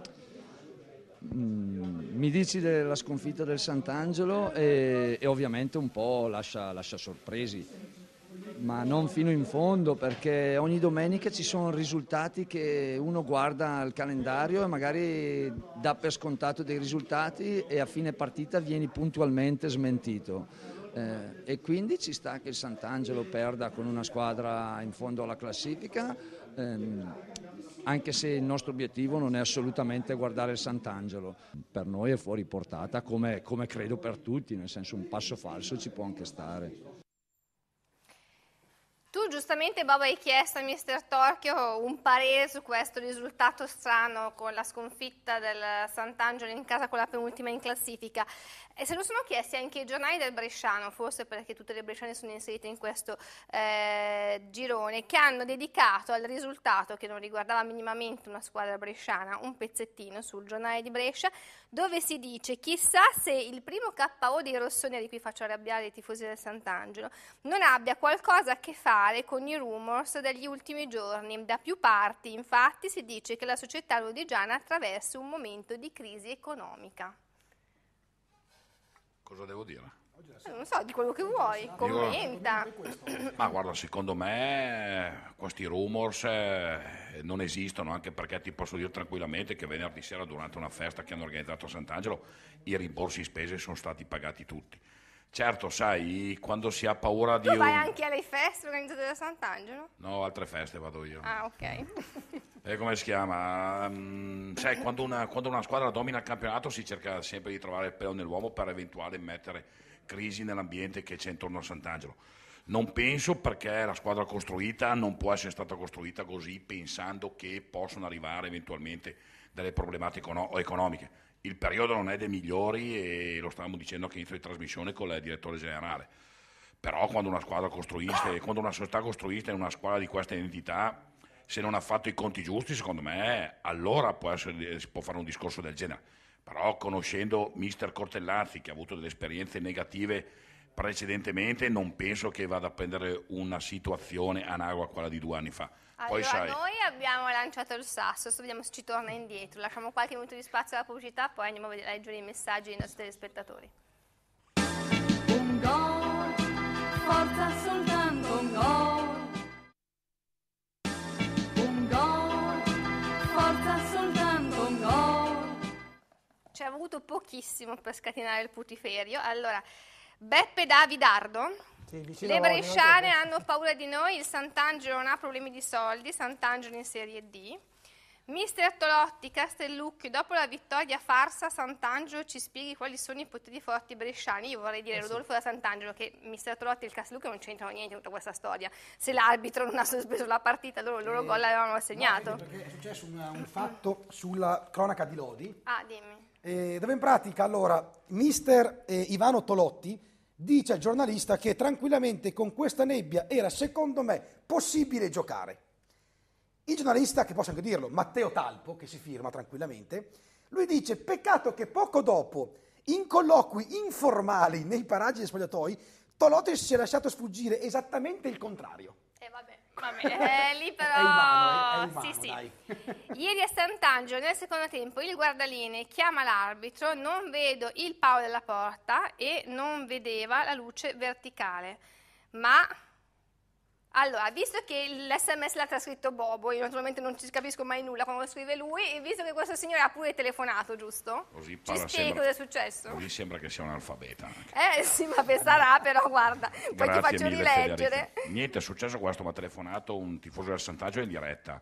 T: Mi dici della sconfitta del Sant'Angelo e, e ovviamente un po' lascia, lascia sorpresi, ma non fino in fondo, perché ogni domenica ci sono risultati che uno guarda il calendario e magari dà per scontato dei risultati e a fine partita vieni puntualmente smentito. Eh, e quindi ci sta che il Sant'Angelo perda con una squadra in fondo alla classifica, ehm, anche se il nostro obiettivo non è assolutamente guardare il Sant'Angelo. Per noi è fuori portata, come, come credo per tutti, nel senso un passo falso ci può anche stare.
A: Tu giustamente, Bob, hai chiesto a mister Torchio un parere su questo risultato strano con la sconfitta del Sant'Angelo in casa con la penultima in classifica. E se lo sono chiesti anche i giornali del Bresciano, forse perché tutte le bresciane sono inserite in questo eh, girone, che hanno dedicato al risultato, che non riguardava minimamente una squadra bresciana, un pezzettino sul giornale di Brescia, dove si dice: chissà se il primo K O dei rossoneri, qui faccio arrabbiare i tifosi del Sant'Angelo, non abbia qualcosa a che fare con i rumors degli ultimi giorni. Da più parti, infatti, si dice che la società lodigiana attraversa un momento di crisi economica.
J: Cosa devo dire?
A: Eh, non so, di quello che vuoi, commenta.
J: Ma guarda, secondo me questi rumors eh, non esistono, anche perché ti posso dire tranquillamente che venerdì sera, durante una festa che hanno organizzato a Sant'Angelo, i rimborsi spese sono stati pagati tutti. Certo, sai, quando si ha paura di...
A: Tu vai
J: un...
A: anche alle feste organizzate da Sant'Angelo?
J: No, altre feste vado io.
A: Ah, ok.
J: E come si chiama? Um, sai, quando una, quando una squadra domina il campionato si cerca sempre di trovare il pelo nell'uomo per eventuale mettere crisi nell'ambiente che c'è intorno a Sant'Angelo. Non penso, perché la squadra costruita non può essere stata costruita così, pensando che possono arrivare eventualmente delle problematiche econo- economiche. Il periodo non è dei migliori e lo stavamo dicendo anche inizio di trasmissione con il direttore generale. Però quando una squadra costruista, quando una società costruista in una squadra di questa identità, se non ha fatto i conti giusti, secondo me, allora può essere, si può fare un discorso del genere. Però conoscendo mister Cortellazzi, che ha avuto delle esperienze negative precedentemente, non penso che vada a prendere una situazione analoga a quella di due anni fa. Poi,
A: Allora,
J: sai,
A: noi abbiamo lanciato il sasso, adesso vediamo se ci torna indietro. Lasciamo qualche minuto di spazio alla pubblicità, poi andiamo a vedere- a leggere i messaggi dei nostri telespettatori.
G: Un gol, forza soltanto un gol. Un gol, forza soltanto un gol.
A: Ci ha avuto pochissimo per scatenare il putiferio. Allora, Beppe Davidardo.
E: Sì, vicino
A: Le
E: a Olmi,
A: bresciane
E: no?
A: hanno paura di noi, il Sant'Angelo non ha problemi di soldi, Sant'Angelo in Serie D. mister Tolotti, Castellucchio, dopo la vittoria farsa a Sant'Angelo ci spieghi quali sono i poteri forti bresciani. Io vorrei dire,
E: Eh sì.
A: Rodolfo da Sant'Angelo, che mister Tolotti e il Castellucchio non c'entrano niente in tutta questa storia. Se l'arbitro non ha sospeso la partita, loro il loro
C: Eh,
A: gol l'avevano assegnato.
C: No, perché è successo un, un fatto sulla cronaca di Lodi,
A: Ah, dimmi.
C: eh, dove in pratica allora mister eh, Ivano Tolotti dice al giornalista che tranquillamente con questa nebbia era, secondo me, possibile giocare. Il giornalista, che posso anche dirlo, Matteo Talpo, che si firma tranquillamente, lui dice: peccato che poco dopo, in colloqui informali nei paraggi dei spogliatoi, Tolotti si è lasciato sfuggire esattamente il contrario.
A: Eh, vabbè. Vabbè, eh, lì però...
C: È umano, è umano,
A: sì, sì.
C: dai.
A: Ieri a Sant'Angelo, nel secondo tempo, il guardaline chiama l'arbitro, non vedo il palo della porta e non vedeva la luce verticale. Ma... Allora, visto che l'esse emme esse l'ha trascritto Bobo, io naturalmente non ci capisco mai nulla quando lo scrive lui, e visto che questo signore ha pure telefonato, giusto?
J: così
A: Ci
J: parla,
A: spieghi
J: sembra,
A: cosa è successo?
J: così sembra che sia un analfabeta.
A: Eh sì, ma sarà, però guarda, poi ti
J: Grazie
A: faccio
J: mille,
A: rileggere.
J: Federica. Niente, è successo questo, mi ha telefonato un tifoso del Sant'Angelo in diretta,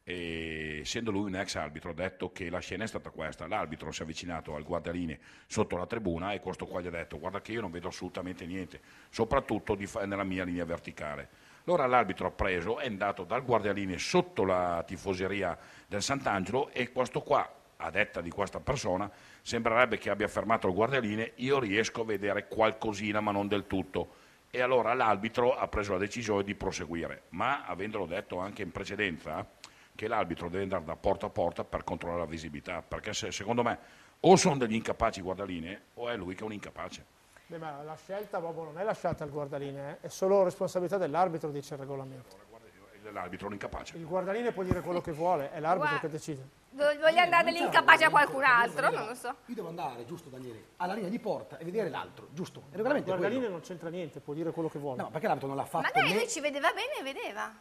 J: e essendo lui un ex arbitro ha detto che la scena è stata questa: l'arbitro si è avvicinato al guardaline sotto la tribuna e questo qua gli ha detto: guarda che io non vedo assolutamente niente, soprattutto di fa- nella mia linea verticale. Allora l'arbitro ha preso, è andato dal guardialine sotto la tifoseria del Sant'Angelo e questo qua, a detta di questa persona, sembrerebbe che abbia fermato il guardialine: io riesco a vedere qualcosina ma non del tutto. E allora l'arbitro ha preso la decisione di proseguire, ma avendolo detto anche in precedenza che l'arbitro deve andare da porta a porta per controllare la visibilità, perché se, secondo me o sono degli incapaci guardaline o è lui che è un incapace.
E: Beh, ma la scelta, Bobo, non è lasciata al guardaline, eh? È solo responsabilità dell'arbitro, dice il regolamento.
J: L'arbitro è un incapace.
E: Il guardaline può dire quello che vuole, è l'arbitro
A: Guarda.
E: che decide.
A: Voglio andare dell'incapace a qualcun altro, non lo so.
C: Io devo andare, giusto Daniele, alla linea di porta e vedere l'altro, giusto? Il
E: Il
C: regolamento è
E: guardaline
C: quello.
E: non c'entra niente, può dire quello che vuole.
C: No, perché l'arbitro non l'ha fatto
A: Magari
C: né-
A: lui ci vedeva bene e vedeva.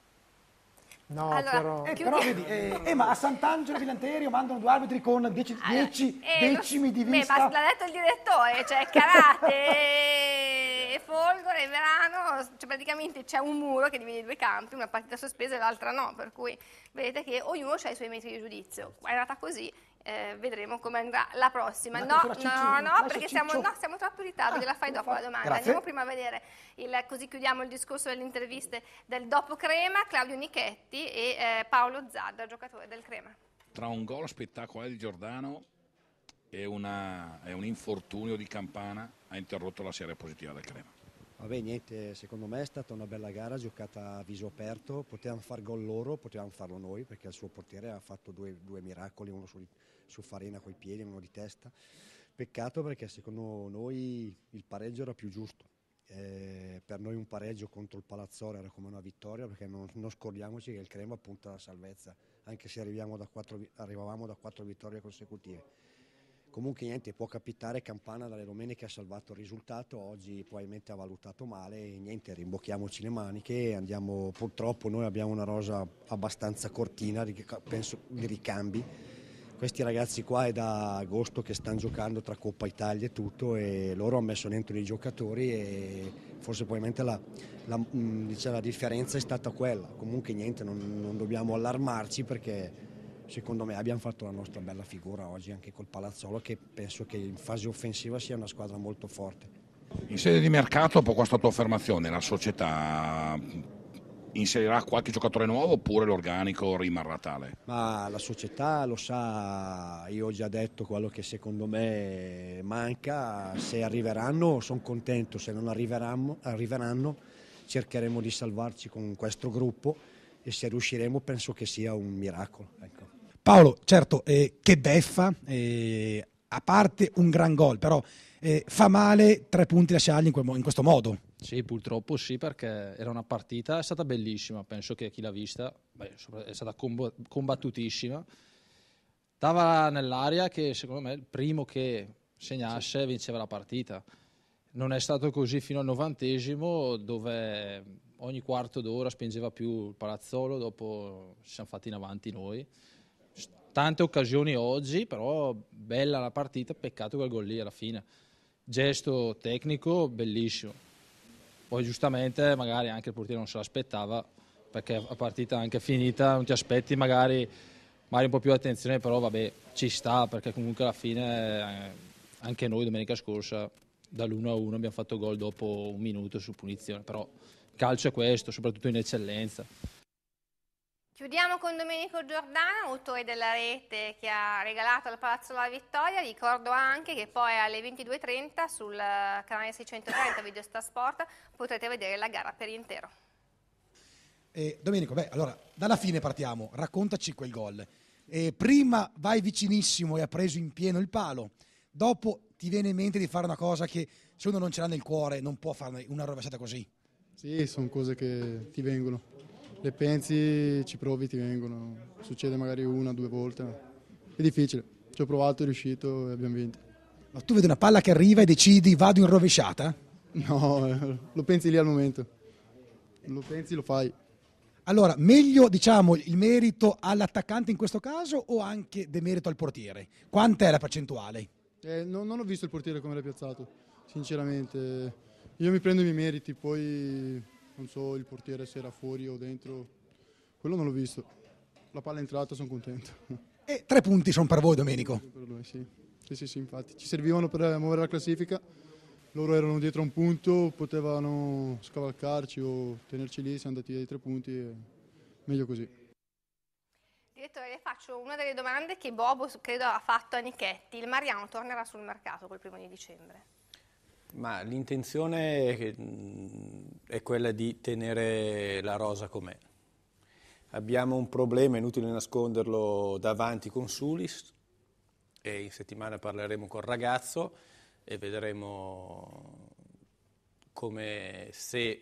E: No,
A: Allora,
E: però...
C: Eh,
A: chiudi-
C: però vedi, eh, eh, ma a Sant'Angelo Filanterio mandano due arbitri con dieci, dieci
A: Eh, lo-
C: decimi di
A: beh,
C: vista.
A: ma l'ha detto il direttore, cioè karate Folgore, Verano, cioè praticamente c'è un muro che divide i due campi, una partita sospesa e l'altra no, per cui vedete che ognuno ha i suoi metri di giudizio. È andata così, eh, vedremo come andrà la prossima.
C: Ma
A: No,
C: ancora Ciccio?
A: no, no,
C: Adesso
A: perché siamo,
C: Ciccio?
A: no, siamo troppo in ritardo, gliela fai dopo la domanda.
C: Grazie.
A: Andiamo prima a vedere, il, così chiudiamo il discorso delle interviste del dopo Crema, Claudio Nichetti e eh, Paolo Zadda, giocatore del Crema.
J: Tra un gol spettacolare di Giordano e, una, e un infortunio di Campana ha interrotto la serie positiva del Crema.
U: Vabbè, niente, secondo me è stata una bella gara giocata a viso aperto, potevamo far gol loro, potevamo farlo noi perché il suo portiere ha fatto due, due miracoli, uno su, su Farina coi piedi, uno di testa. Peccato perché secondo noi il pareggio era più giusto. Eh, per noi un pareggio contro il Palazzolo era come una vittoria perché non, non scordiamoci che il Crema punta alla salvezza, anche se arriviamo da quattro, arrivavamo da quattro vittorie consecutive. Comunque niente, può capitare, Campana dalle domeniche ha salvato il risultato, oggi probabilmente ha valutato male e niente, rimbocchiamoci le maniche e andiamo, purtroppo noi abbiamo una rosa abbastanza cortina, penso di ricambi. Questi ragazzi qua è da agosto che stanno giocando tra Coppa Italia e tutto e loro hanno messo dentro i giocatori e forse probabilmente la, la, diciamo, la differenza è stata quella. Comunque niente, non, non dobbiamo allarmarci perché secondo me abbiamo fatto la nostra bella figura oggi anche col Palazzolo che penso che in fase offensiva sia una squadra molto forte.
J: In sede di mercato, dopo questa tua affermazione, la società inserirà qualche giocatore nuovo oppure l'organico rimarrà tale?
U: Ma la società lo sa, io ho già detto quello che secondo me manca, se arriveranno sono contento, se non arriveranno, arriveranno cercheremo di salvarci con questo gruppo e se riusciremo penso che sia un miracolo. Ecco.
P: Paolo, certo, eh, che beffa, eh, a parte un gran gol, però eh, fa male tre punti lasciarli in, quel, in questo modo.
M: Sì, purtroppo sì, perché era una partita, è stata bellissima, penso che chi l'ha vista, beh, è stata combattutissima. Stava nell'aria che secondo me il primo che segnasse sì. vinceva la partita. Non è stato così fino al novantesimo dove ogni quarto d'ora spingeva più il Palazzolo, dopo ci siamo fatti in avanti noi. Tante occasioni oggi, però bella la partita, peccato quel gol lì alla fine. Gesto tecnico bellissimo. Poi giustamente magari anche il portiere non se l'aspettava, perché la partita anche finita, non ti aspetti magari, magari un po' più attenzione, però vabbè, ci sta, perché comunque alla fine eh, anche noi domenica scorsa dall'uno a uno abbiamo fatto gol dopo un minuto su punizione, però il calcio è questo, soprattutto in eccellenza.
A: Chiudiamo con Domenico Giordano, autore della rete che ha regalato al Palazzo la vittoria. Ricordo anche che poi alle ventidue e trenta sul canale seicentotrenta Videostar Sport potrete vedere la gara per intero.
P: Eh, Domenico, beh, allora dalla fine partiamo, raccontaci quel gol. Eh, prima vai vicinissimo e ha preso in pieno il palo, dopo ti viene in mente di fare una cosa che se uno non ce l'ha nel cuore non può fare una rovesciata così.
V: Sì, sono cose che ti vengono. Le pensi, ci provi, ti vengono. Succede magari una o due volte, ma è difficile. Ci ho provato, è riuscito e abbiamo vinto.
P: Ma tu vedi una palla che arriva e decidi vado in rovesciata?
V: No, lo pensi lì al momento. Lo pensi, lo fai.
P: Allora, meglio diciamo il merito all'attaccante in questo caso o anche demerito al portiere? Quant'è la percentuale?
V: Eh, no, non ho visto il portiere come l'ha piazzato, sinceramente. Io mi prendo i miei meriti, poi non so il portiere se era fuori o dentro, quello non l'ho visto. La palla è entrata, sono contento.
P: E tre punti sono per voi, Domenico?
V: Per lui, sì. Sì, sì, sì, infatti. Ci servivano per muovere la classifica, loro erano dietro a un punto, potevano scavalcarci o tenerci lì, siamo andati ai tre punti e meglio così.
A: Direttore, le faccio una delle domande che Bobo credo ha fatto a Nichetti. Il Mariano tornerà sul mercato col primo di dicembre?
B: Ma l'intenzione è quella di tenere la rosa com'è. Abbiamo un problema, è inutile nasconderlo, davanti con Sulis e in settimana parleremo col ragazzo e vedremo come se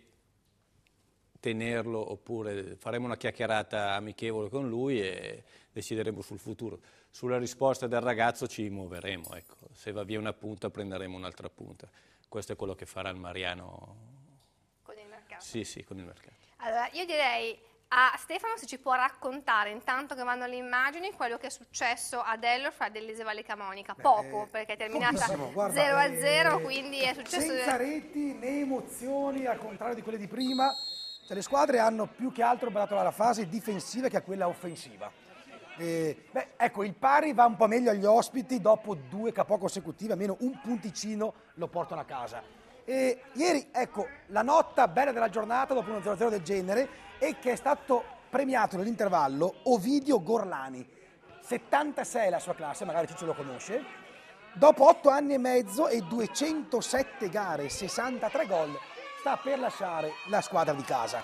B: tenerlo oppure faremo una chiacchierata amichevole con lui e decideremo sul futuro. Sulla risposta del ragazzo ci muoveremo, ecco. Se va via una punta prenderemo un'altra punta. Questo è quello che farà il Mariano.
A: Con il mercato?
B: Sì, sì, con il mercato.
A: Allora, io direi a Stefano se ci può raccontare, intanto che vanno le immagini, quello che è successo ad Ellor fra Dell'Ese e Valle Camonica. Poco,
C: eh,
A: perché è terminata
C: pochissimo, guarda,
A: zero a zero,
C: eh,
A: quindi è successo...
C: senza reti né emozioni, al contrario di quelle di prima. Cioè, le squadre hanno più che altro ballato alla fase difensiva che a quella offensiva. Eh, beh, ecco, il pari va un po' meglio agli ospiti, dopo due capo consecutive, almeno un punticino lo portano a casa. E ieri, ecco, la nota bella della giornata dopo uno zero a zero del genere è che è stato premiato nell'intervallo Ovidio Gorlani, settantasei la sua classe, magari Ciccio lo conosce, dopo otto anni e mezzo e duecentosette gare, sessantatré gol, sta per lasciare la squadra di casa.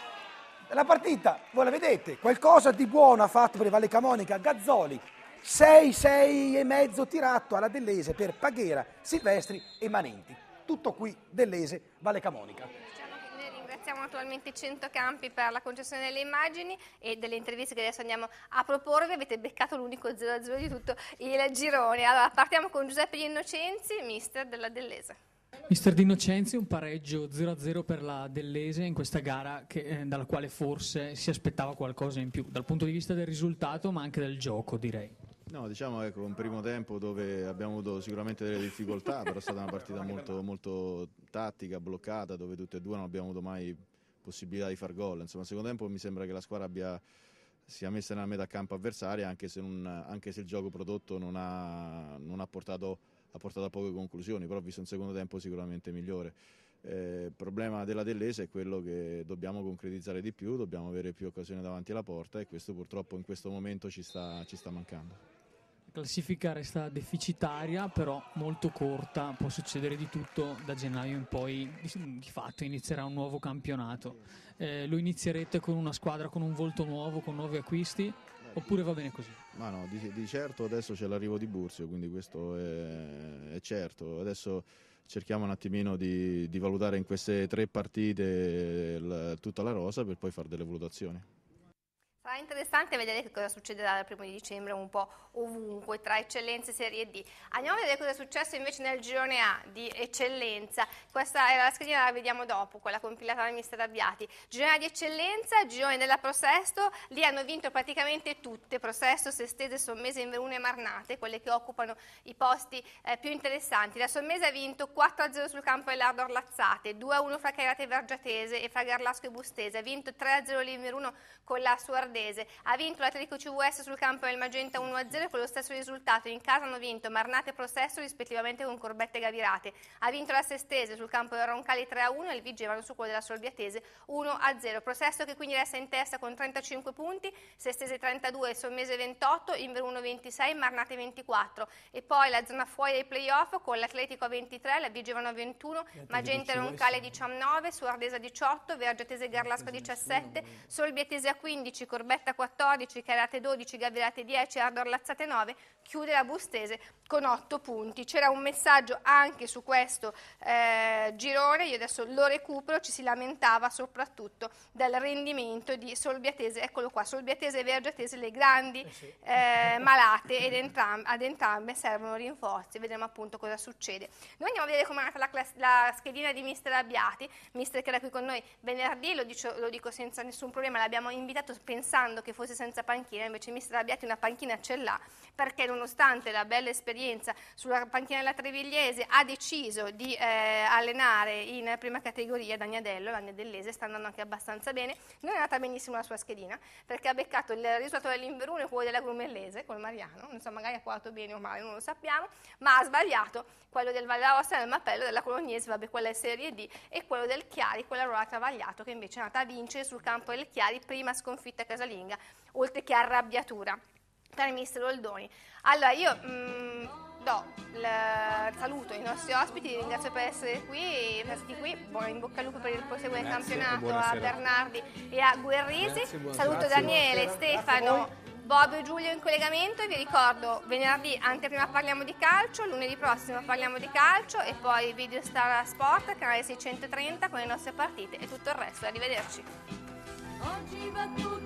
C: La partita, voi la vedete, qualcosa di buono ha fatto per il Valle Camonica Gazzoli, sei sei e mezzo tirato alla Dell'Ese per Paghera, Silvestri e Manenti. Tutto qui, Dell'Ese, Valle Camonica.
A: Noi ringraziamo naturalmente Centocampi per la concessione delle immagini e delle interviste che adesso andiamo a proporvi. Avete beccato l'unico zero a zero di tutto il girone. Allora partiamo con Giuseppe Di Innocenzi, mister della Dell'Ese.
H: Mister Di Innocenzi, un pareggio zero a zero per la Dell'Ese in questa gara che, eh, dalla quale forse si aspettava qualcosa in più, dal punto di vista del risultato ma anche del gioco, direi.
I: No, diciamo ecco, un primo tempo dove abbiamo avuto sicuramente delle difficoltà, però è stata una partita molto, molto tattica, bloccata, dove tutte e due non abbiamo avuto mai possibilità di far gol. Insomma, al secondo tempo mi sembra che la squadra abbia, sia messa nella metà campo avversaria, anche se, non, anche se il gioco prodotto non ha, non ha, portato, ha portato a poche conclusioni, però ho visto un secondo tempo sicuramente migliore. Eh, il problema della Dell'Ese è quello che dobbiamo concretizzare di più, dobbiamo avere più occasioni davanti alla porta e questo purtroppo in questo momento ci sta, ci sta mancando.
H: La classifica resta deficitaria, però molto corta, può succedere di tutto, da gennaio in poi di, di fatto inizierà un nuovo campionato. Eh, lo inizierete con una squadra con un volto nuovo, con nuovi acquisti, oppure va bene così?
I: Ma no, di, di certo adesso c'è l'arrivo di Burzio, quindi questo è, è certo. Adesso cerchiamo un attimino di, di valutare in queste tre partite la, tutta la rosa per poi fare delle valutazioni.
A: Sarà interessante vedere che cosa succederà dal primo di dicembre un po' ovunque, tra eccellenze e Serie D. Andiamo a vedere cosa è successo invece nel girone A di eccellenza. Questa era la schedina, la vediamo dopo, quella compilata dal mister Abbiati. Girone A di eccellenza, girone della Prosesto, lì hanno vinto praticamente tutte, Prosesto, Sestese, Sommese, Inveruno e Marnate, quelle che occupano i posti eh, più interessanti. La Sommese ha vinto quattro a zero sul campo dell'Ardor Lazzate, due a uno fra Cairate e Vergiatese e fra Garlasco e Bustese, ha vinto tre a zero l'Inveruno con la Suardese. Ha vinto l'Atletico C V S sul campo del Magenta uno a zero con lo stesso risultato. In casa hanno vinto Marnate e Prosesto rispettivamente con Corbette e Gavirate. Ha vinto la Sestese sul campo del Roncali tre a uno e il Vigevano su quello della Solbiatese uno a zero. Prosesto che quindi resta in testa con trentacinque punti, Sestese trentadue, Sommese ventotto, Inveruno ventisei, Marnate ventiquattro. E poi la zona fuori dei playoff con l'Atletico a ventitré, la Vigevano a ventuno, Magenta e Roncale diciannove, Suardese a diciotto, Vergiatese e Garlasco a diciassette, Solbiatese a quindici, Corbetta a quattordici, Cairate dodici, Gavirate dieci, Ardor Lazzate nove, chiude la Bustese con otto punti. C'era un messaggio anche su questo eh, girone, io adesso lo recupero, ci si lamentava soprattutto del rendimento di Solbiatese, eccolo qua, Solbiatese e Vergiatese, le grandi eh, malate, ed entram- ad entrambe servono rinforzi, vedremo appunto cosa succede. Noi andiamo a vedere come è nata la, class- la schedina di mister Abbiati, mister che era qui con noi venerdì, lo dico, lo dico senza nessun problema, l'abbiamo invitato pensando che fosse senza panchina, invece mister Abbiati una panchina ce l'ha, perché nonostante la bella esperienza sulla panchina della Trevigliese ha deciso di eh, allenare in prima categoria Dagnadello, la Dell'Ese sta andando anche abbastanza bene. Non è andata benissimo la sua schedina, perché ha beccato il risultato dell'Inveruno e quello della Grumellese col Mariano, non so, magari ha quadrato bene o male, non lo sappiamo, ma ha sbagliato quello del Valle d'Aosta nel Mappello, della Colognese, vabbè, quella è Serie D, e quello del Chiari, quella Rola Travagliato, che invece è andata a vincere sul campo del Chiari, prima sconfitta casalinga, oltre che arrabbiatura per il mister Oldoni. Allora io mh, do il saluto ai nostri ospiti, vi ringrazio per essere qui, per essere qui, buon in bocca al lupo per il proseguo del campionato a Bernardi e a Guerrisi. Grazie, saluto grazie, Daniele, buonasera. Stefano, Bobbio e Giulio in collegamento e vi ricordo venerdì anteprima parliamo di calcio, lunedì prossimo parliamo di calcio e poi Video Star Sport, canale seicentotrenta con le nostre partite e tutto il resto. Arrivederci.
G: Oggi va tutto